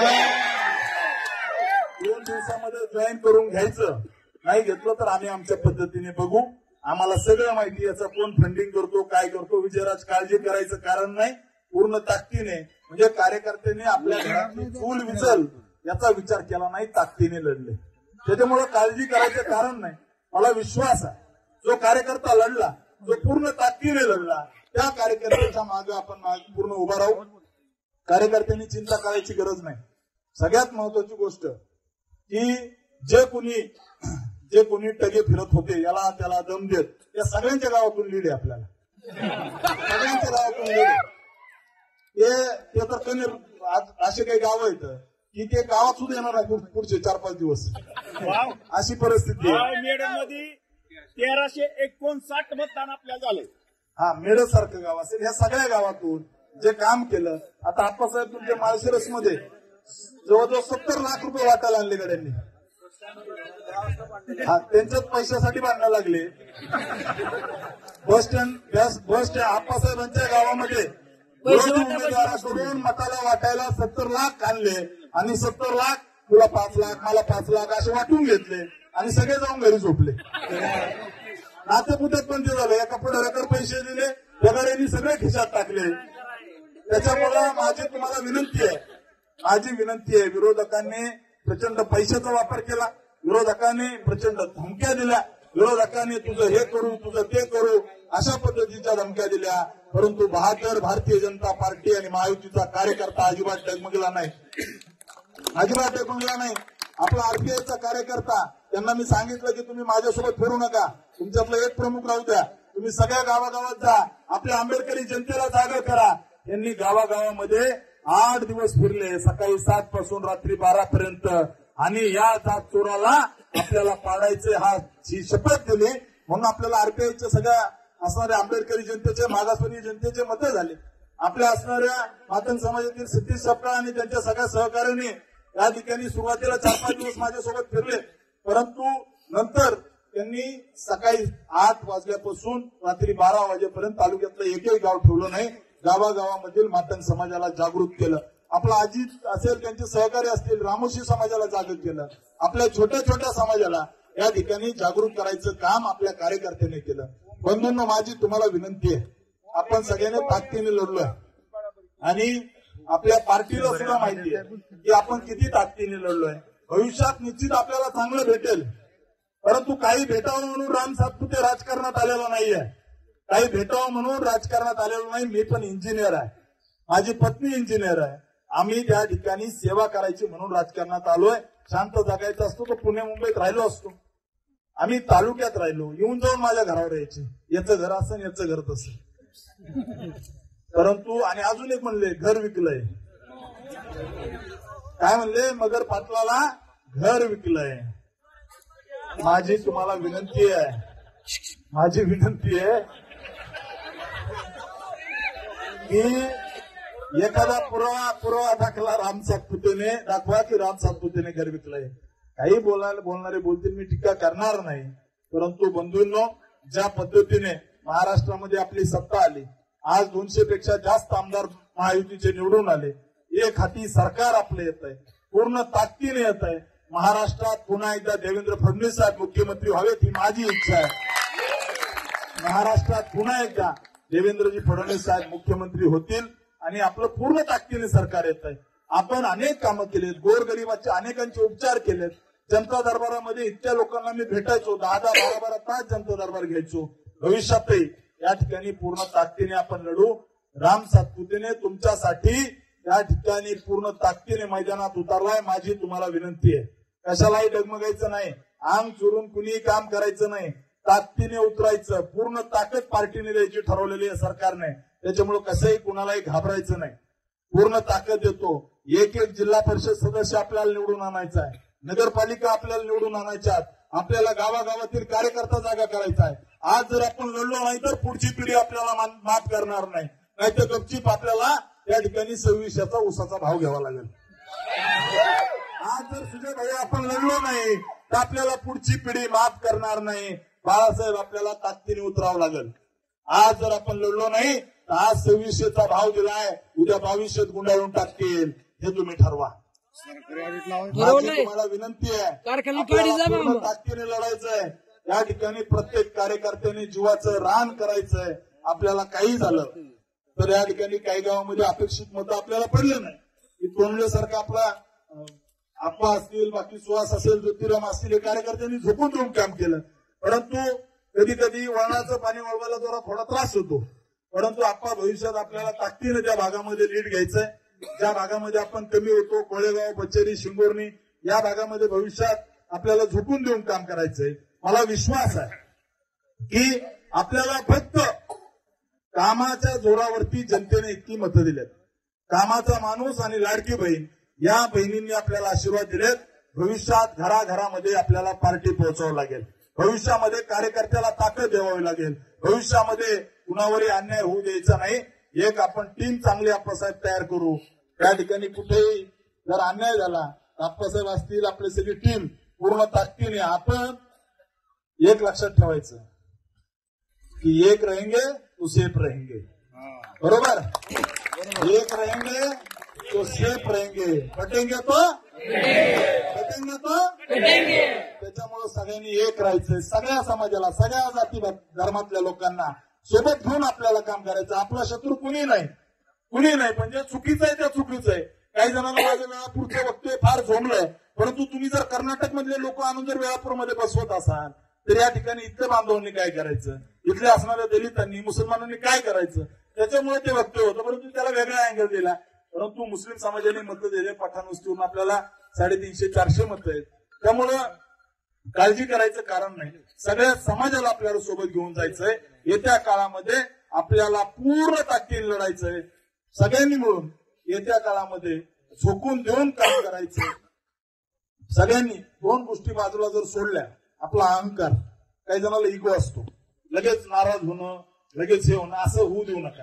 दोन दिवसामध्ये जॉईन करून घ्यायचं, नाही घेतलं तर आम्ही आमच्या पद्धतीने बघू. आम्हाला सगळं माहिती याचा कोण फंडिंग करतो, काय करतो. विजयराज काळजी करायचं कारण नाही. पूर्ण ताकदीने म्हणजे कार्यकर्त्यांनी आपल्या घरातली चूल विचल याचा विचार केला नाही, ताकदीने लढले. त्याच्यामुळे काळजी करायचं कारण नाही. मला विश्वास आहे जो कार्यकर्ता लढला, जो पूर्ण ताकदीने लढला, त्या कार्यकर्त्याच्या मागे आपण पूर्ण उभा राहू. कार्यकर्त्यांनी चिंता करायची गरज नाही. सगळ्यात महत्वाची गोष्ट की जे कोणी जे कोणी टगे फिरत होते याला त्याला दम देत, त्या सगळ्यांच्या गावातून लीड आहे आपल्याला. सगळ्यांच्या गावातून लीड आहे. ते तर कमी असे काही गाव आहेत की ते गावात सुद्धा येणार आहे पुढचे चार पाच दिवस. अशी परिस्थिती आहे. मेडमध्ये तेराशे एकोणसाठ मतदान आपल्याला झालंय. हा मेड सारखं गाव असेल. ह्या सगळ्या गावातून जे काम केलं. आता आप्पासाहेब तुमच्या माळशिरस मध्ये जवळजवळ सत्तर लाख रुपये वाटायला आणले गड्यांनी. हा त्यांच्याच पैशासाठी बांधायला लागले बस स्टँड. बस स्टँड आप्पासाहेबांच्या गावामध्ये उमेदवाराकडून मताला वाटायला सत्तर लाख आणले आणि सत्तर लाख तुला पाच लाख मला पाच लाख असे वाटून घेतले आणि सगळे जाऊन घरी झोपले. नातेपुत्यात पण ते झालं. एका पुढाऱ्याकडे पैसे दिले, पगारांनी सगळे खिशात टाकले. त्याच्यामुळे माझी तुम्हाला विनंती आहे माझी विनंती आहे विरोधकांनी प्रचंड पैशाचा वापर केला. विरोधकांनी प्रचंड धमक्या दिल्या. विरोधकांनी तुझं हे करू तुझं ते करू अशा पद्धतीच्या धमक्या दिल्या. परंतु बहादर भारतीय जनता पार्टी आणि महायुतीचा कार्यकर्ता अजिबात डगमगला नाही. अजिबात डगमगला नाही. आपला आरपीआयचा कार्यकर्ता, त्यांना मी सांगितलं की तुम्ही माझ्यासोबत फिरू नका, तुमच्यातला एक प्रमुख राहू द्या, तुम्ही सगळ्या गावागावात जा, आपल्या आंबेडकरी जनतेला जागा करा. यांनी गावागावामध्ये आठ दिवस फिरले, सकाळी सात पासून रात्री बारा पर्यंत. आणि या जात चोराला आपल्याला पाडायचे हा ही शपथ दिली. म्हणून आपल्याला आरपीआयच्या सगळ्या असणाऱ्या आंबेडकरी जनतेचे, मागासवर्गीय जनतेचे मतं झाले. आपल्या असणाऱ्या मातंग समाजातील सतीश सपकाळ आणि त्यांच्या सगळ्या सहकार्याने या ठिकाणी सुरुवातीला चार पाच दिवस माझ्यासोबत फिरले. परंतु नंतर त्यांनी सकाळी आठ वाजल्यापासून रात्री बारा वाजेपर्यंत तालुक्यातलं एकही गाव ठेवलं नाही. गावागावामधील मातंग समाजाला जागृत केलं. आपला अजित असेल, त्यांचे सहकारी असतील, रामोशी समाजाला जागृत केलं. आपल्या छोट्या छोट्या समाजाला या ठिकाणी जागृत करायचं काम आपल्या कार्यकर्त्यांनी केलं. बंधूंनो, माझी तुम्हाला विनंती आहे, आपण सगळ्यांनी ताकदीने लढलोय आणि आपल्या पार्टीला सुद्धा माहिती आहे की आपण किती ताकदीने लढलोय. भविष्यात निश्चित आपल्याला चांगलं भेटेल, परंतु काही भेटावं म्हणून राम सातपुते राजकारणात आलेला नाहीये. काही भेटावं म्हणून राजकारणात आलेलो नाही. मी पण इंजिनियर आहे, माझी पत्नी इंजिनियर आहे. आम्ही त्या ठिकाणी सेवा करायची म्हणून राजकारणात आलोय. शांत जगायचं असतो तर पुणे मुंबईत राहिलो असतो. आम्ही तालुक्यात राहिलो, येऊन जाऊन माझ्या घरावर यायचे. याचं घर असं, याचं घर तसं. परंतु आणि अजून एक म्हणले घर विकलंय. काय म्हणले? मगर पाटलाला घर विकलंय. माझी तुम्हाला विनंती आहे, माझी विनंती आहे की एखादा पुरावा पुरावा दाखला राम सातपुतेने, दाखवा की राम सातपुतेने घर विकलंय. काही बोलायला बोलणारे बोलतील, मी टीका करणार नाही. परंतु बंधूंनो, ज्या पद्धतीने महाराष्ट्रामध्ये आपली सत्ता आली, आज दोनशे पेक्षा जास्त आमदार महायुतीचे निवडून आले, एक हाती सरकार आपलं येत आहे, पूर्ण ताकदीने येत आहे. महाराष्ट्रात पुन्हा एकदा देवेंद्र फडणवीस साहेब मुख्यमंत्री व्हावेत ही माझी इच्छा आहे. महाराष्ट्रात पुन्हा एकदा देवेंद्रजी फडणवीस साहेब मुख्यमंत्री होतील आणि आपलं पूर्ण ताकदीने सरकार येत आहे. आपण अनेक कामं केलीत, गोरगरिबाचे अनेकांचे उपचार केलेत. जनता दरबारामध्ये इतक्या लोकांना मी भेटायचो, दहा दहा बारा बारा तास जनता दरबार घ्यायचो. भविष्यातही या ठिकाणी पूर्ण ताकदीने आपण लढू. राम सातपुतेने तुमच्यासाठी या ठिकाणी पूर्ण ताकदीने मैदानात उतरलाय. माझी तुम्हाला विनंती आहे, कशालाही डगमगायचं नाही, अंग चुरून कुणीही काम करायचं नाही, ताकदीने उतरायचं. पूर्ण ताकद पार्टीने द्यायची ठरवलेली आहे सरकारने. त्याच्यामुळे कसंही कुणालाही घाबरायचं नाही. पूर्ण ताकद देतो. एक एक जिल्हा परिषद सदस्य आपल्याला निवडून आणायचा आहे, नगरपालिका आपल्याला निवडून आणायच्या, आपल्याला गावागावातील कार्यकर्ता जागा करायचा आहे. आज जर आपण लढलो नाही तर पुढची पिढी आपल्याला माफ करणार नाही, नाहीतर गपचीप आपल्याला या ठिकाणी सव्वीसशेचा ऊसाचा भाव घ्यावा लागेल. आज जर सुजय भाई आपण लढलो नाही तर आपल्याला पुढची पिढी माफ करणार नाही. बाळासाहेब, आपल्याला ताकदीने उतरावं लागेल. आज जर आपण लढलो नाही तर आज सव्वीसशेचा भाव दिलाय, उद्या बावीसशेत गुंडाळून टाकतील, हे तुम्ही ठरवा. तुम्हाला विनंती आहे, पूर्ण ताकदीने लढायचंय. या ठिकाणी प्रत्येक कार्यकर्त्याने जीवाचं रान करायचंय. आपल्याला काही झालं तर या ठिकाणी काही गावामध्ये अपेक्षित मतं आपल्याला पडले नाही की तोंडल्यासारखं आपला आप्पा असतील, बाकी सुहास असेल, ज्योतिराम असतील, हे कार्यकर्त्यांनी झोपून देऊन काम केलं. परंतु कधी कधी वळणाचं पाणी वळवायला जरा थोडा त्रास होतो. परंतु आप्पा, भविष्यात आपल्याला ताकदीने त्या भागामध्ये लीड घ्यायचंय. ज्या भागामध्ये आपण कमी होतो, कोळेगाव, बचेरी, शिंगोर्णी, या भागामध्ये भविष्यात आपल्याला झोपून देऊन काम करायचंय. मला विश्वास आहे की आपल्याला फक्त कामाच्या जोरावरती जनतेने इतकी मतं दिलेत. कामाचा माणूस आणि लाडकी बहीण या बहिणींनी आपल्याला आशीर्वाद दिलेत. भविष्यात घराघरामध्ये आपल्याला पार्टी पोहोचावं लागेल. भविष्यामध्ये कार्यकर्त्याला ताकद द्यावी लागेल. भविष्यामध्ये कुणावरही अन्याय होऊ द्यायचा नाही. एक आपण टीम चांगली आप्पासाहेब तयार करू. त्या ठिकाणी कुठेही जर अन्याय झाला तर आप्पासाहेब असतील, आपली सगळी टीम पूर्ण ताकदीने. आपण एक लक्षात ठेवायचं की एक रहेंगे तो सेफ रहेंगे. बरोबर? एक रहेंगे तो सेफ रहेंगे, बटेंगे तो बटेंगे तो त्याच्यामुळे सगळ्यांनी एक राहायचंय. सगळ्या समाजाला, सगळ्या जाती धर्मातल्या लोकांना सोबत घेऊन आपल्याला काम करायचं. आपला शत्रू कुणी नाही, कुणी नाही. म्हणजे चुकीचं आहे त्या चुकीचं आहे. काही जणांना माझ्या वेळापूरचं बघतोय फार झोंबलंय. परंतु तुम्ही जर कर्नाटक मधले लोक आणून जर वेळापूरमध्ये बसवत असाल तर या ठिकाणी इथल्या बांधवांनी काय करायचं, इथल्या असणाऱ्या दलितांनी, मुसलमानांनी काय करायचं, त्याच्यामुळे ते वक्तव्य होतं. परंतु त्याला वेगळा अँगल दिला. परंतु मुस्लिम समाजाने मतं दिले. पठाण वस्तीवरून आपल्याला साडेतीनशे चारशे मतं आहेत. त्यामुळं काळजी करायचं कारण नाही. सगळ्या समाजाला आपल्याला सोबत घेऊन जायचंय. येत्या काळामध्ये आपल्याला पूर्ण ताकदीने लढायचंय. सगळ्यांनी मिळून येत्या काळामध्ये झोकून देऊन काम करायचं. सगळ्यांनी दोन गोष्टी बाजूला जर सोडल्या, आपला अहंकार, काही जणांना इगो असतो, लगेच नाराज होणं, लगेच हे होणं, असं होऊ देऊ नका.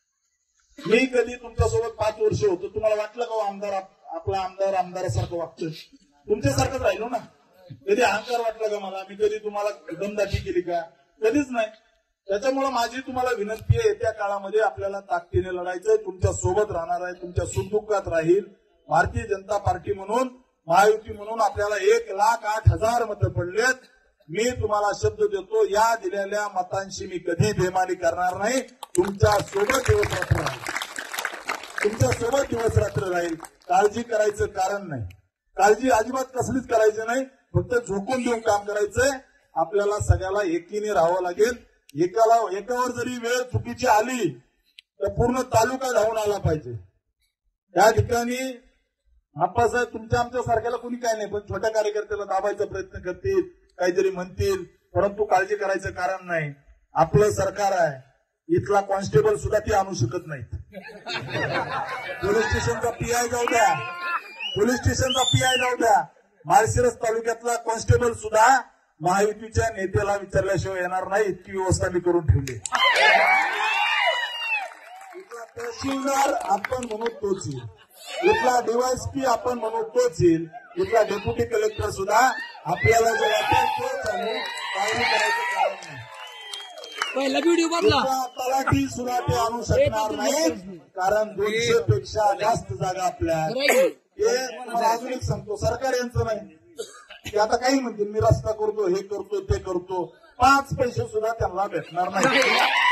मी कधी तुमच्यासोबत पाच वर्ष होतो, तुम्हाला वाटलं का आमदार आपला आमदार आमदारासारखं वागतोय? तुमच्यासारखंच राहिलो ना. कधी अहंकार वाटला का मला? मी कधी तुम्हाला दमदाटी केली का? कधीच नाही. त्याच्यामुळे माझी तुम्हाला विनंती आहे, येत्या काळामध्ये आपल्याला ताकदीने लढायचंय, तुमच्या सोबत राहणार आहे, तुमच्या सुखदुःखात राहील. भारतीय जनता पार्टी म्हणून, महायुती म्हणून आपल्याला एक लाख आठ हजार मतं पडलेत. मी तुम्हाला शब्द देतो, या दिलेल्या मतांशी मी कधी बेमानी करणार नाही. तुमच्या सोबत दिवस रात्र राहील, तुमच्या सोबत दिवस रात्र राहील. काळजी करायचं कारण नाही, काळजी अजिबात कसलीच करायची नाही. फक्त झोकून देऊन काम करायचंय. आपल्याला सगळ्याला एकीने राहावं लागेल. एकाला एकावर जरी वेळ चुकीची आली तर पूर्ण तालुका धावून आला पाहिजे. त्या ठिकाणी आप्पासाहेब तुमच्या आमच्या सारख्याला कोणी काय नाही, पण छोट्या कार्यकर्त्याला दाबायचा प्रयत्न करतील, काहीतरी म्हणतील, परंतु काळजी करायचं कारण नाही. आपलं सरकार आहे, इथला कॉन्स्टेबल सुद्धा ते आणू शकत नाहीत. पोलीस स्टेशनचा पीआय जाऊ द्या, पोलीस स्टेशनचा पीआय जाऊ द्या, माळशिरस तालुक्यातला कॉन्स्टेबल सुद्धा महायुतीच्या नेत्याला विचारल्याशिवाय येणार नाही. इतकी व्यवस्था मी करून ठेवली. इथला तहसीलदार आपण म्हणू तोच येईल, इथला डीवायएसपी आपण म्हणू तोच येईल, इथला डेप्युटी कलेक्टर सुद्धा आपल्याला जे वाटेल तोच आणू. काळजी करायचं कारण नाही. पहिला व्हिडिओ बदला. तलाठी सुद्धा ते आणू शकणार नाही, कारण दोनशे पेक्षा जास्त जागा आपल्या. हे मला अजून एक सांगतो, सरकार यांचं नाही की आता काही म्हणतील मी रस्ता करतो, हे करतो, ते करतो. पाच पैसे सुद्धा त्यांना भेटणार नाही.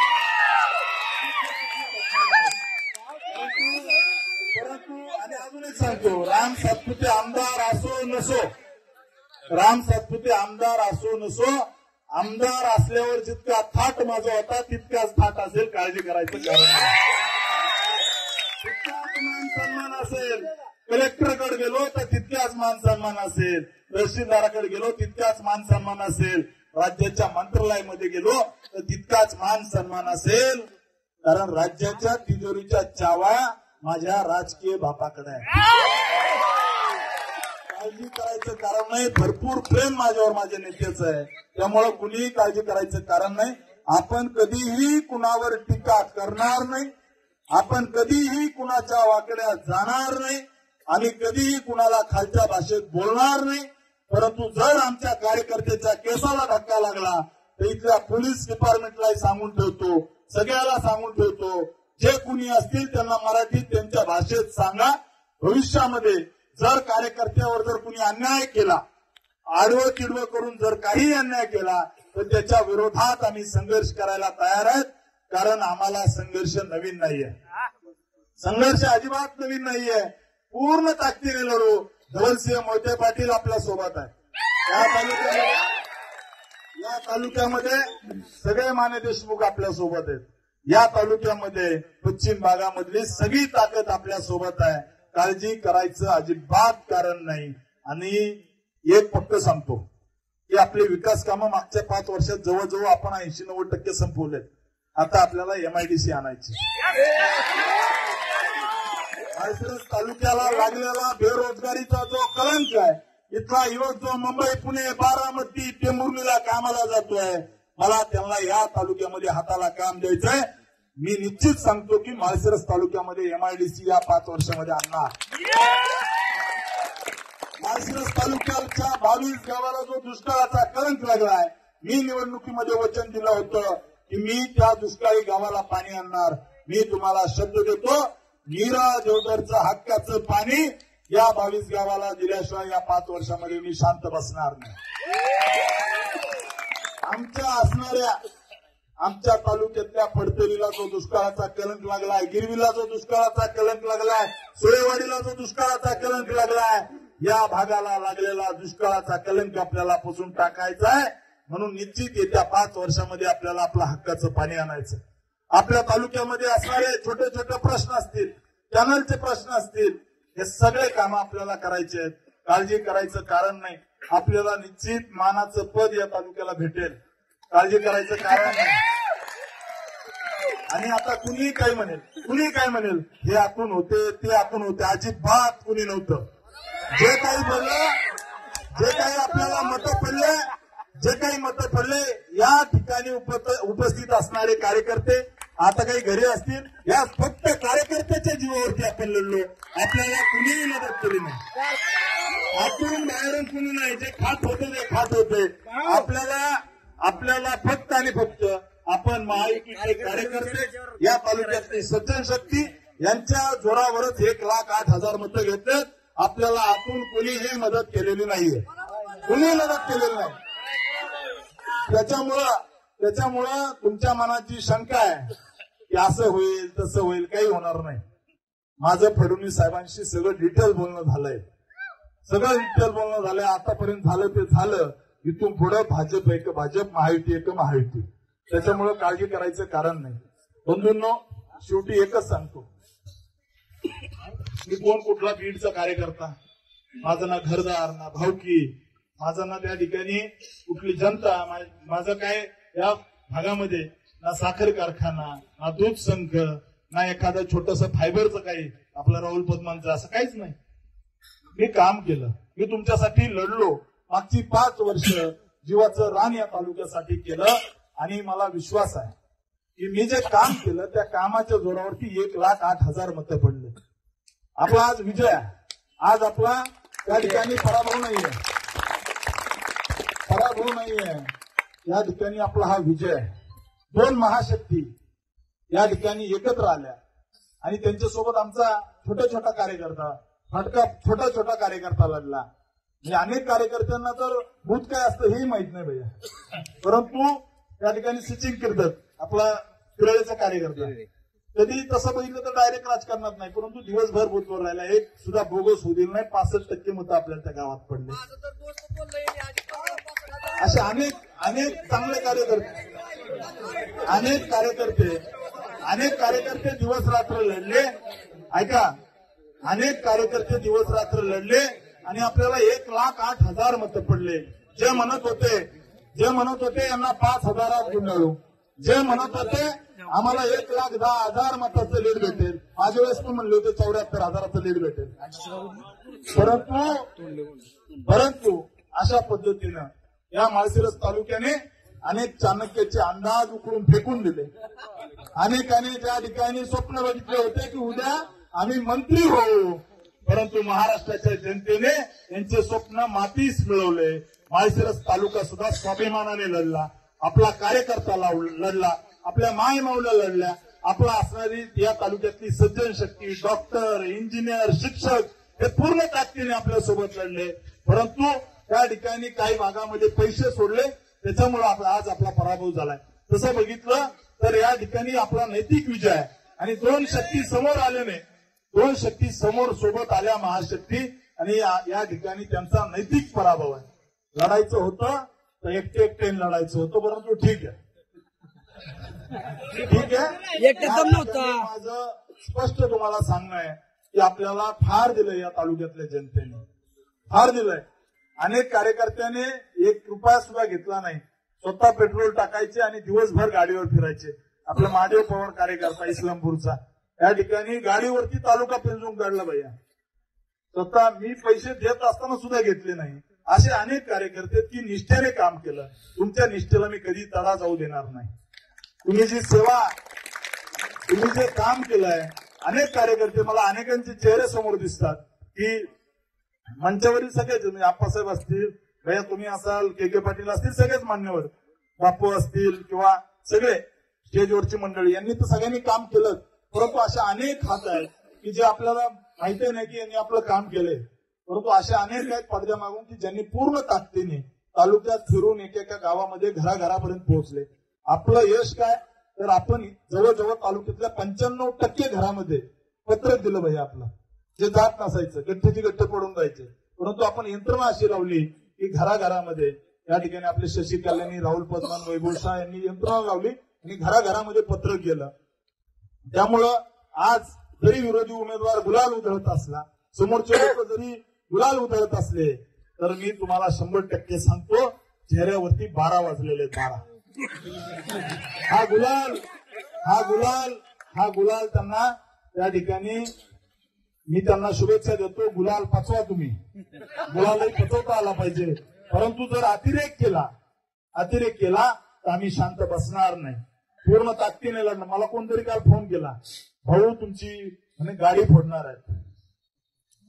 परंतु आणि अजून एक सांगतो, राम सातपुते आमदार असो नसो, राम सातपुते आमदार असो नसो, आमदार असल्यावर जितका थाट माझा होता तितकाच थाट असेल. काळजी करायचं कारण नाही. तितकाच मान सन्मान असेल. कलेक्टरकडे गेलो तर तितक्याच मान सन्मान असेल, तहसीलदाराकडे गेलो तितकाच मान सन्मान असेल, राज्याच्या मंत्रालयामध्ये गेलो तर तितकाच मान सन्मान असेल. कारण राज्याच्या तिजोरीच्या चावा माझ्या राजकीय बापाकडे आहे. काळजी करायचं कारण नाही. भरपूर प्रेम माझ्यावर माझ्या नेत्याचं आहे, त्यामुळे कुणीही काळजी करायचं कारण नाही. आपण कधीही कुणावर टीका करणार नाही, आपण कधीही कुणाच्या वाकड्या जाणार नाही, आम्ही कधीही कुणाला खालच्या भाषेत बोलणार नाही. परंतु जर आमच्या कार्यकर्त्याच्या केसाला धक्का लागला तर इथल्या पोलीस डिपार्टमेंटला सांगून ठेवतो, सगळ्याला सांगून ठेवतो, जे कुणी असतील त्यांना मराठीत त्यांच्या भाषेत सांगा. भविष्यामध्ये जर कार्यकर्त्यावर जर कुणी अन्याय केला, आडवं तिडवं करून जर काही अन्याय केला तर त्याच्या विरोधात आम्ही संघर्ष करायला तयार आहेत. कारण आम्हाला संघर्ष नवीन नाहीये, संघर्ष अजिबात नवीन नाहीये. पूर्ण ताकदीने लढू. धवलसिंह मोहिते पाटील आपल्या सोबत आहे. या तालुक्यामध्ये या तालुक्यामध्ये सगळे माने देशमुख आपल्या सोबत आहेत. या तालुक्यामध्ये पश्चिम भागामधली सगळी ताकद आपल्या सोबत आहे. काळजी करायचं अजिबात कारण नाही. आणि एक फक्त सांगतो की आपले विकास कामं मागच्या पाच वर्षात जवळजवळ आपण ऐंशी नव्वद टक्के संपवलेत. आता आपल्याला एमआयडीसी आणायची. माळशिरस तालुक्याला लागलेला बेरोजगारीचा जो कलंक आहे, इथला युवक जो मुंबई, पुणे, बारामती, टेंभुर्णीला कामाला जातोय, मला त्यांना या तालुक्यामध्ये हाताला काम द्यायचंय. मी निश्चित सांगतो की माळशिरस तालुक्यामध्ये एमआयडीसी या पाच वर्षामध्ये आणणार. माळशिरस तालुक्याच्या बावीस गावाला जो दुष्काळाचा कलंक लागलाय, मी निवडणुकीमध्ये वचन दिलं होतं की मी त्या दुष्काळी गावाला पाणी आणणार. मी तुम्हाला शब्द देतो, नीरा जोदरचं हक्काचं पाणी या बावीस गावाला दिल्याशिवाय या पाच वर्षामध्ये मी शांत बसणार नाही. आमच्या असणाऱ्या आमच्या तालुक्यातल्या फडतरीला जो दुष्काळाचा कलंक लागलाय, गिरवीला जो दुष्काळाचा कलंक लागलाय, सुळेवाडीला जो दुष्काळाचा कलंक लागलाय, या भागाला लागलेला दुष्काळाचा कलंक आपल्याला पुसून टाकायचा आहे. म्हणून निश्चित येत्या पाच वर्षामध्ये आपल्याला आपलं हक्काचं पाणी आणायचं. आपल्या तालुक्यामध्ये असणारे छोटे छोटे प्रश्न असतील, कॅनलचे प्रश्न असतील, हे सगळे कामं आपल्याला करायचे आहेत. काळजी करायचं कारण नाही. आपल्याला निश्चित मानाचं पद या तालुक्याला भेटेल. काळजी करायचं कारण नाही. आणि आता कुणी काय म्हणेल, कुणी काय म्हणेल, हे आपण होते, ते आपण होते, अजिबात कुणी नव्हतं. जे काही बोललं, जे काही आपल्याला मतं पडले, जे काही मतं पडले, या ठिकाणी उपस्थित असणारे कार्यकर्ते आता काही घरी असतील, या फक्त कार्यकर्त्याच्या जीवावरती आपण लढलो. आपल्याला कुणीही मदत केली नाही. आतून बाहेरून कुणी नाही. जे खात होते ते खात होते. आपल्याला आपल्याला फक्त आणि फक्त आपण महायुतीचे कार्यकर्ते या तालुक्यातली सज्जन शक्ती यांच्या जोरावरच एक लाख आठ हजार मतं घेतलेत. आपल्याला आतून कोणीही मदत केलेली नाहीये, कुणीही मदत केलेली नाही. त्याच्यामुळं त्याच्यामुळं तुमच्या मनाची शंका आहे की असं होईल तसं होईल, काही होणार नाही. माझं फडणवीस साहेबांशी सगळं डिटेल बोलणं झालंय, सगळं डिटेल बोलणं झालंय. आतापर्यंत झालं ते झालं. इथून पुढे भाजप एक भाजप, महायुती एक महायुती. त्याच्यामुळे काळजी करायचं कारण नाही. बंधूंनो, शेवटी एकच सांगतो, मी कोण कुठला बीडचा कार्यकर्ता, माझं ना घरदार ना भावकी, माझं ना त्या ठिकाणी कुठली जनता, माझं काय या भागामध्ये ना साखर कारखाना, ना दूध संघ, ना एखादं छोटस फायबरचं काही आपलं राहुल पद्मांचं, असं काहीच नाही. मी काम केलं, मी तुमच्यासाठी लढलो. मागची पाच वर्ष जीवाचं रान या तालुक्यासाठी केलं आणि मला विश्वास आहे की मी जे काम केलं त्या कामाच्या जोरावरती एक लाख आठ हजार मतं पडले. आपला आज विजय आहे. आज आपला त्या ठिकाणी पराभव नाहीये, पराभव नाहीये. या ठिकाणी आपला हा विजय आहे. दोन महाशक्ती या ठिकाणी एकत्र आल्या आणि त्यांच्यासोबत आमचा छोटा छोटा कार्यकर्ता, फटका छोटा छोटा कार्यकर्ता लढला. म्हणजे अनेक कार्यकर्त्यांना तर भूत काय असतं हेही माहित नाही भैया, परंतु त्या ठिकाणी सचिन किर्दत आपला फिरायचा कार्यकर्ता, कधी तसं बघितलं तर डायरेक्ट राजकारणात नाही, परंतु दिवसभर बूथवर राहिला. एक सुद्धा बोगस होऊ दिलं नाही. पासष्ट टक्के मतं आपल्याला त्या गावात पडले. असे अनेक अनेक चांगले कार्यकर्ते, अनेक कार्यकर्ते अनेक कार्यकर्ते दिवस रात्र लढले. ऐका, अनेक कार्यकर्ते दिवस रात्र लढले आणि आपल्याला एक लाख आठ हजार मतं पडले. जे म्हणत होते जे म्हणत होते यांना पाच हजारात गुंडाळू, जे म्हणत होते आम्हाला एक लाख दहा हजार मताचं लीड भेटेल, माझ्या वेळेस पण म्हणले होते चौऱ्याहत्तर हजाराचं लीड भेटेल. परंतु परंतु अशा पद्धतीनं या माळशिरस तालुक्याने अनेक चाणक्याचे अंदाज उकळून फेकून दिले. अनेकाने त्या ठिकाणी स्वप्न बघितले होते की उद्या आम्ही मंत्री होऊ, परंतु महाराष्ट्राच्या जनतेने यांचे स्वप्न मातीस मिळवले. माळशिरस तालुका सुद्धा स्वाभिमानाने लढला, आपला कार्यकर्ता लढला, आपल्या माय माऊल्या लढल्या. आपला असणारी या तालुक्यातली सज्जन शक्ती, डॉक्टर, इंजिनियर, शिक्षक हे पूर्ण ताकदीने आपल्या सोबत लढले. परंतु त्या ठिकाणी काही भागामध्ये पैसे सोडले, त्याच्यामुळे आपला आज आपला पराभव झालाय. तसं बघितलं तर या ठिकाणी आपला नैतिक विजय आहे आणि दोन शक्ती समोर आल्याने, दोन शक्ती समोर सोबत आल्या महाशक्ती, आणि या ठिकाणी त्यांचा नैतिक पराभव आहे. लढायचं होतं तर एकटे एकटे लढायचं होतं, परंतु ठीक आहे ठीक आहे माझं स्पष्ट तुम्हाला सांगणं आहे की आपल्याला फार दिलंय या तालुक्यातल्या जनतेने, फार दिलंय. अनेक कार्यकर्त्याने एक रुपया सुद्धा घेतला नाही. स्वतः पेट्रोल टाकायचे आणि दिवसभर गाडीवर फिरायचे. आपला महादेव पवार कार्यकर्ता इस्लामपूरचा या ठिकाणी गाडीवरती तालुका पेंजून काढला भैया. स्वतः मी पैसे देत असताना सुद्धा घेतले नाही. असे अनेक कार्यकर्ते की निष्ठेने काम केलं. तुमच्या निष्ठेला मी कधी तडा जाऊ देणार नाही. तुम्ही जी सेवा, तुम्ही जे काम केलंय, अनेक कार्यकर्ते, मला अनेकांचे चेहरे समोर दिसतात की मंचावरील सगळेच, म्हणजे आप्पासाहेब असतील, भैया तुम्ही असाल, के के पाटील असतील, सगळेच मान्यवर, बापू असतील किंवा सगळे स्टेजवरची मंडळी, यांनी तर सगळ्यांनी काम केलं. परंतु अशा अनेक हात आहेत की जे आपल्याला माहिती नाही की यांनी आपलं काम केलंय, परंतु अशा अनेक आहेत पडद्या मागून की ज्यांनी पूर्ण ताकदीने तालुक्यात फिरून एकेका गावामध्ये घराघरापर्यंत पोहोचले. आपलं यश काय तर आपण जवळजवळ तालुक्यातल्या पंच्याण्णव टक्के घरामध्ये पत्रक दिलं भैया. आपलं जे जात नसायचं, गठ्ठेची गठ्ठे पडून जायचे, परंतु आपण यंत्रणा अशी लावली की घराघरामध्ये या ठिकाणी आपले शशी कल्याणी, राहुल पद्मान, वैभव शाह यांनी यंत्रणा लावली आणि घराघरामध्ये पत्रक गेलं. त्यामुळं आज जरी विरोधी उमेदवार गुलाल उधळत असला, समोरचे लोक जरी गुलाल उधळत असले, तर मी तुम्हाला शंभर टक्के सांगतो चेहऱ्यावरती बारा वाजलेले बारा. हा गुलाल हा गुलाल हा गुलाल त्यांना त्या ठिकाणी मी त्यांना शुभेच्छा देतो. गुलाल पचवा तुम्ही, गुलालही पचवता आला पाहिजे. परंतु जर अतिरेक केला अतिरेक केला तर आम्ही शांत बसणार नाही. पूर्ण ताकदीने लढणार. मला कोणतरी काल फोन केला, भाऊ तुमची म्हणे गाडी फोडणार आहे.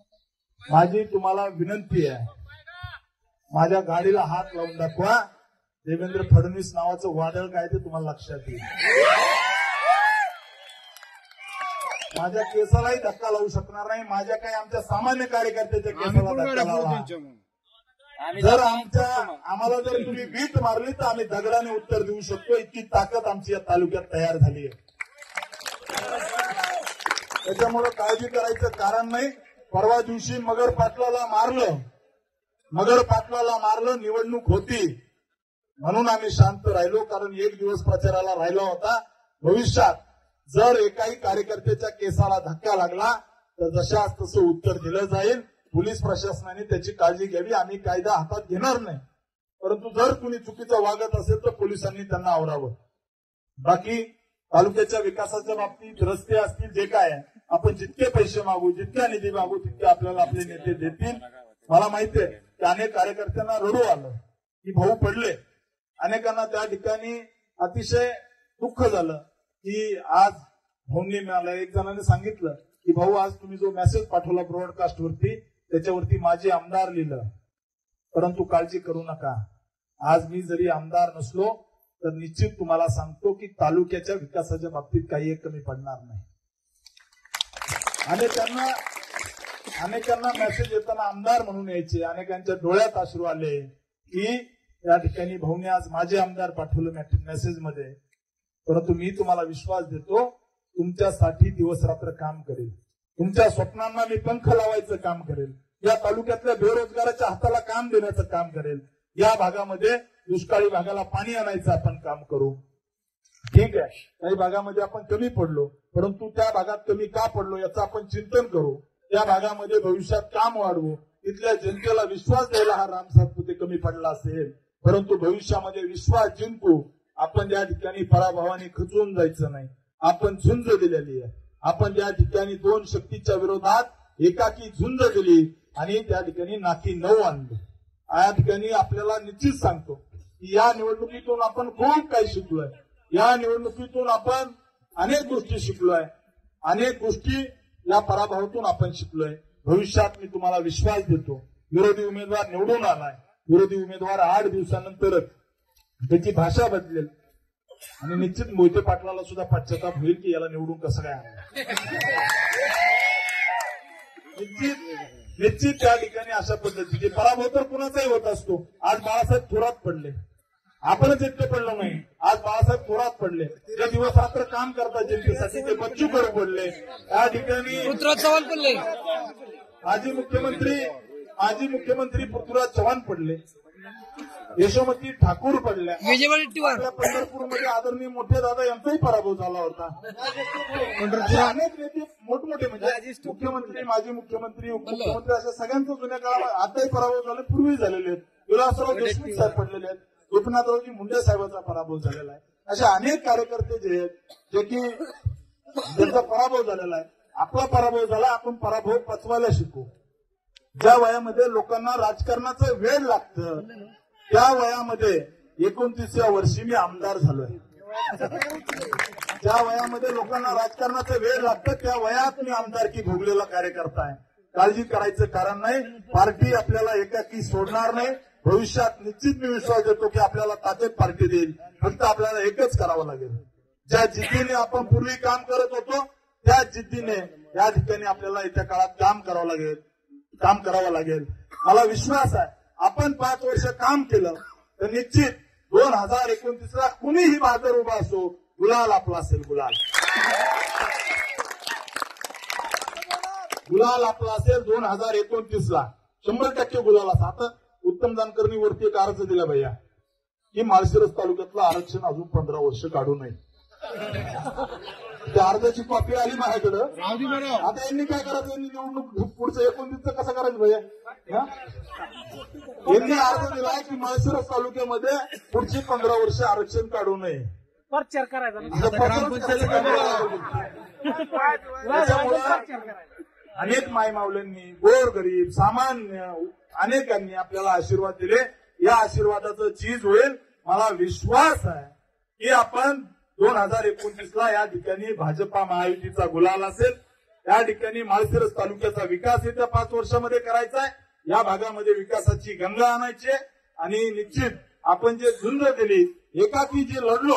माझी तुम्हाला विनंती आहे, माझ्या गाडीला हात लावून दाखवा, देवेंद्र फडणवीस नावाचं वादळ काय ते तुम्हाला लक्षात येईल. माझ्या केसालाही धक्का लावू शकणार नाही, माझ्या काही आमच्या सामान्य कार्यकर्त्याच्या केसाला धक्का लावला. जर आमच्या आम्हाला जर तुम्ही वीट मारली तर आम्ही दगडाने उत्तर देऊ शकतो, इतकी ताकद आमची या तालुक्यात तयार झाली आहे. त्याच्यामुळे काळजी करायचं कारण नाही. परवा दिवशी मगर पाटलाला मारलं मगर पाटलाला मारलं निवडणूक होती म्हणून आम्ही शांत राहिलो, कारण एक दिवस प्रचाराला राहिला होता. भविष्यात जर एकाही कार्यकर्त्याच्या केसाला धक्का लागला तर जशास तसं उत्तर दिलं जाईल. पोलीस प्रशासनाने त्याची काळजी घ्यावी. आम्ही कायदा हातात घेणार नाही, परंतु जर कुणी चुकीचं वागत असेल तर पोलिसांनी त्यांना आवरावं. बाकी तालुक्याच्या विकासाच्या बाबतीत रस्ते असतील, जे काय आहे, आपण जितके पैसे मागू, जितका निधी मागू, तितके आपल्याला आपले नेते देतील. मला माहिती आहे की अनेक कार्यकर्त्यांना रडू आलं की भाऊ पडले. अनेकांना त्या ठिकाणी अतिशय दुःख झालं की आज भाऊंनी मिळालं. एक जणांनी सांगितलं की भाऊ आज तुम्ही जो मेसेज पाठवला ब्रॉडकास्ट वरती त्याच्यावरती माझे आमदार लिहिलं, परंतु काळजी करू नका. आज मी जरी आमदार नसलो तर निश्चित तुम्हाला सांगतो की तालुक्याच्या विकासाच्या बाबतीत काही एक कमी पडणार नाही. अनेकांना अनेकांना मेसेज येताना आमदार म्हणून यायचे, अनेकांच्या डोळ्यात अश्रू आले की या ठिकाणी भाऊने आज माझे आमदार पाठवलं मेसेजमध्ये. परंतु मी तुम्हाला विश्वास देतो, तुमच्यासाठी दिवस रात्र काम करेल, तुमच्या स्वप्नांना मी पंख लावायचं काम करेल, या तालुक्यातल्या बेरोजगाराच्या हाताला काम देण्याचं काम करेल, या भागामध्ये दुष्काळी भागाला पाणी आणायचं आपण काम करू. ठीक आहे, काही भागामध्ये आपण कमी पडलो, परंतु त्या भागात कमी का पडलो याचं आपण चिंतन करू. त्या भागामध्ये भविष्यात काम वाढवू. तिथल्या जनतेला विश्वास द्यायला हा राम सातपुते कमी पडला असेल, परंतु भविष्यामध्ये विश्वास जिंकू. आपण त्या ठिकाणी पराभवाने खचून जायचं नाही. आपण झुंज दिलेली आहे. आपण त्या ठिकाणी दोन शक्तीच्या विरोधात एकाकी झुंज दिली आणि त्या ठिकाणी नाकी नऊ आणली. या ठिकाणी आपल्याला निश्चित सांगतो की या निवडणुकीतून आपण खूप काही शिकलोय. या निवडणुकीतून आपण अनेक गोष्टी शिकलोय, अनेक गोष्टी या पराभवातून आपण शिकलोय. भविष्यात मी तुम्हाला विश्वास देतो, विरोधी उमेदवार निवडून आलाय. विरोधी उमेदवार आठ दिवसानंतरच त्याची भाषा बदलेल आणि निश्चित मोहिते पाटलाला सुद्धा पश्चाताप होईल की याला निवडून कसं काय आणलं. निश्चित निश्चित त्या ठिकाणी अशा पद्धतीचे पराभव तर कुणाचाही होत असतो. आज बाळासाहेब थोरात पडले, आपणच इतके पडलो नाही. आज बाळासाहेब थोरात पडले, ते दिवस रात्र काम करतात जनतेसाठी. ते बच्चू कडू पडले, त्या ठिकाणी पृथ्वीराज चव्हाण पडले, माजी मुख्यमंत्री माजी मुख्यमंत्री पृथ्वीराज चव्हाण पडले, यशोमती ठाकूर पडल्या. आपल्या पंढरपूरमध्ये आदरणीय मोठे दादा यांचाही पराभव झाला होता. अनेक नेते मोठमोठे म्हणजे मुख्यमंत्री, माजी मुख्यमंत्री, उपमुख्यमंत्री अशा सगळ्यांचं जुन्या काळात आताही पराभव झाले, पूर्वी झालेले आहेत. विलासराव देशमुख साहेब पडलेले आहेत, गोपीनाथरावजी मुंडे साहेबांचा पराभव झालेला आहे. असे अनेक कार्यकर्ते जे आहेत जे की ज्यांचा पराभव झालेला आहे. आपला पराभव झाला, आपण पराभव पचवायला शिकू. ज्या वयामध्ये लोकांना राजकारणाचं वेळ लागतं त्या वयामध्ये एकोणतीसव्या वर्षी मी आमदार झालोय. ज्या वयामध्ये लोकांना राजकारणाचा वेळ लागतं त्या वयात मी आमदारकी भोगलेला कार्यकर्ता आहे. काळजी करायचं कारण नाही. पार्टी आपल्याला एकाकी सोडणार नाही. भविष्यात निश्चित मी विश्वास देतो की आपल्याला ताकद पार्टी देईल. फक्त आपल्याला एकच करावं लागेल, ज्या जिद्दीने आपण पूर्वी काम करत होतो त्या जिद्दीने या ठिकाणी आपल्याला येत्या काळात काम करावं लागेल काम करावं लागेल. मला विश्वास आहे आपण पाच वर्ष काम केलं तर निश्चित दोन हजार एकोणतीस ला कुणीही बहादर उभा असो, गुलाल आपला असेल. गुलाल गुलाल आपला असेल दोन हजार एकोणतीस ला शंभर टक्के गुलाल असा. आता उत्तम जानकरनी वरती एक अर्ज दिला भैया की माळशिरस तालुक्यातलं आरक्षण अजून पंधरा वर्ष काढू नये. त्या अर्जाची कॉपी आली माझ्याकडं. आता यांनी काय करायचं, यांनी निवडणूक पुढचं एकोणतीसचं कसं करायचं भैया. यांनी अर्ज दिलाय की माळशिरस तालुक्यामध्ये पुढची पंधरा वर्ष आरक्षण काढू नये. प्रचार करायचा अनेक मायमावल्यांनी, गोरगरीब, सामान्य अनेकांनी आपल्याला आशीर्वाद दिले. या आशीर्वादाचं चीज होईल. मला विश्वास आहे की आपण दोन हजार एकोणतीस ला या ठिकाणी भाजपा महायुतीचा गुलाल असेल. या ठिकाणी माळशिरस तालुक्याचा विकास येत्या पाच वर्षामध्ये करायचा आहे. या भागामध्ये विकासाची गंगा आणायची आणि निश्चित आपण जे झुंज दिली, एकाकी जे लढलो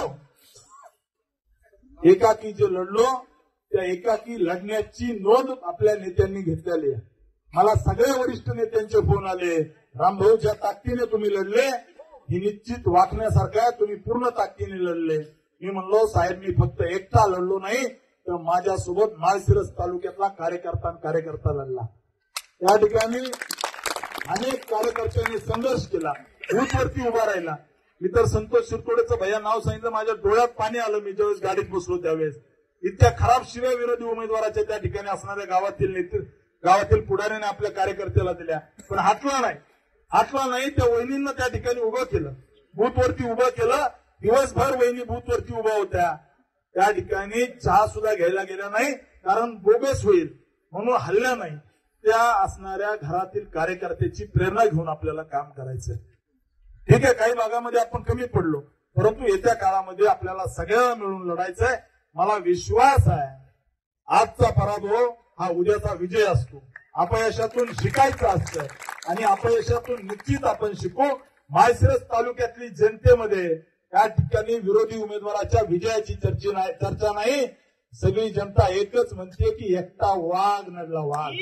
एकाकी जे लढलो त्या एकाकी लढण्याची नोंद आपल्या नेत्यांनी घेतलेली आहे. मला सगळे वरिष्ठ नेत्यांचे फोन आले, रामभाऊ ज्या ताकदीने तुम्ही लढले ही निश्चित वाकण्यासारखं आहे, तुम्ही पूर्ण ताकदीने लढले. मी म्हणलो साहेब मी फक्त एकटा लढलो नाही तर माझ्यासोबत माळशिरस तालुक्यातला कार्यकर्ता कार्यकर्ता लढला. त्या ठिकाणी अनेक कार्यकर्त्यांनी संघर्ष केला, बूथवरती उभा राहिला. मी तर संतोष शिरतोडेचं भैया नाव सांगितलं, माझ्या डोळ्यात पाणी आलं मी ज्यावेळेस गाडीत बसलो त्यावेळेस. इतक्या खराब शिव्या विरोधी उमेदवाराच्या त्या ठिकाणी असणाऱ्या गावातील नेते गावातील पुढाऱ्याने आपल्या कार्यकर्त्याला दिल्या, पण हातला नाही हातला नाही त्या वहिनींना त्या ठिकाणी उभं केलं, बूथवरती उभं केलं. दिवसभर वहिनी बूथवरती उभ्या होत्या. त्या ठिकाणी चहा सुद्धा घ्यायला गेल्या नाही, कारण बोगस होईल म्हणून हल्ल्या नाही. त्या असणाऱ्या घरातील कार्यकर्त्याची प्रेरणा घेऊन आपल्याला काम करायचं. ठीक आहे, काही भागामध्ये आपण कमी पडलो, परंतु येत्या काळामध्ये आपल्याला सगळ्यांना मिळून लढायचंय. मला विश्वास आहे आजचा पराभव हा उद्याचा विजय असतो. अपयशातून शिकायचं असतं आणि अपयशातून निश्चित आपण शिकू. माळशिरस तालुक्यातली जनतेमध्ये त्या ठिकाणी विरोधी उमेदवाराच्या विजयाची चर्चा नाही, सगळी जनता एकच म्हणते की एकटा वाघ लढला, वाघ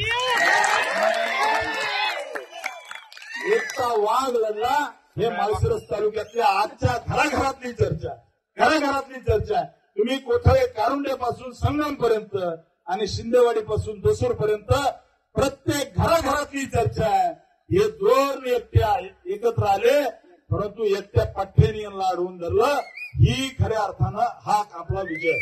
एकटा वाघ लढला. हे माळशिरस तालुक्यातल्या आजच्या घराघरातली चर्चा घराघरातली चर्चा तुम्ही कोथळे कारुंड्यापासून संगमपर्यंत आणि शिंदेवाडीपासून दसूर पर्यंत प्रत्येक घराघरातली चर्चा आहे. हे दोन एकट्या एकत्र आले, परंतु एकट्या पठ्ठेने यांना अडवून धरलं. ही खऱ्या अर्थानं हा आपला विजय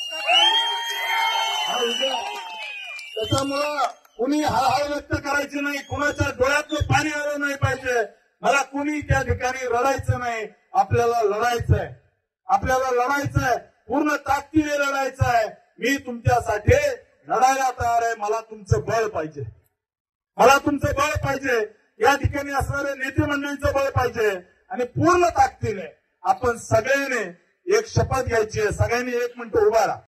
हा विजय त्याच्यामुळं कुणी हळहळ व्यक्त करायची नाही, कुणाच्या डोळ्यातलं पाणी आलं नाही पाहिजे. मला कुणी त्या ठिकाणी रडायचं नाही. आपल्याला लढायचंय आपल्याला लढायचंय पूर्ण ताकदीने लढायचं आहे. मी तुमच्यासाठी लढायला तयार आहे. मला तुमचं बळ पाहिजे मला तुमचं बळ पाहिजे. या ठिकाणी असणाऱ्या नेते मंडळींचं बळ पाहिजे आणि पूर्ण ताकदीने आपण सगळ्यांनी एक शपथ घ्यायची आहे. सगळ्यांनी एक मिनिट उभा राहा.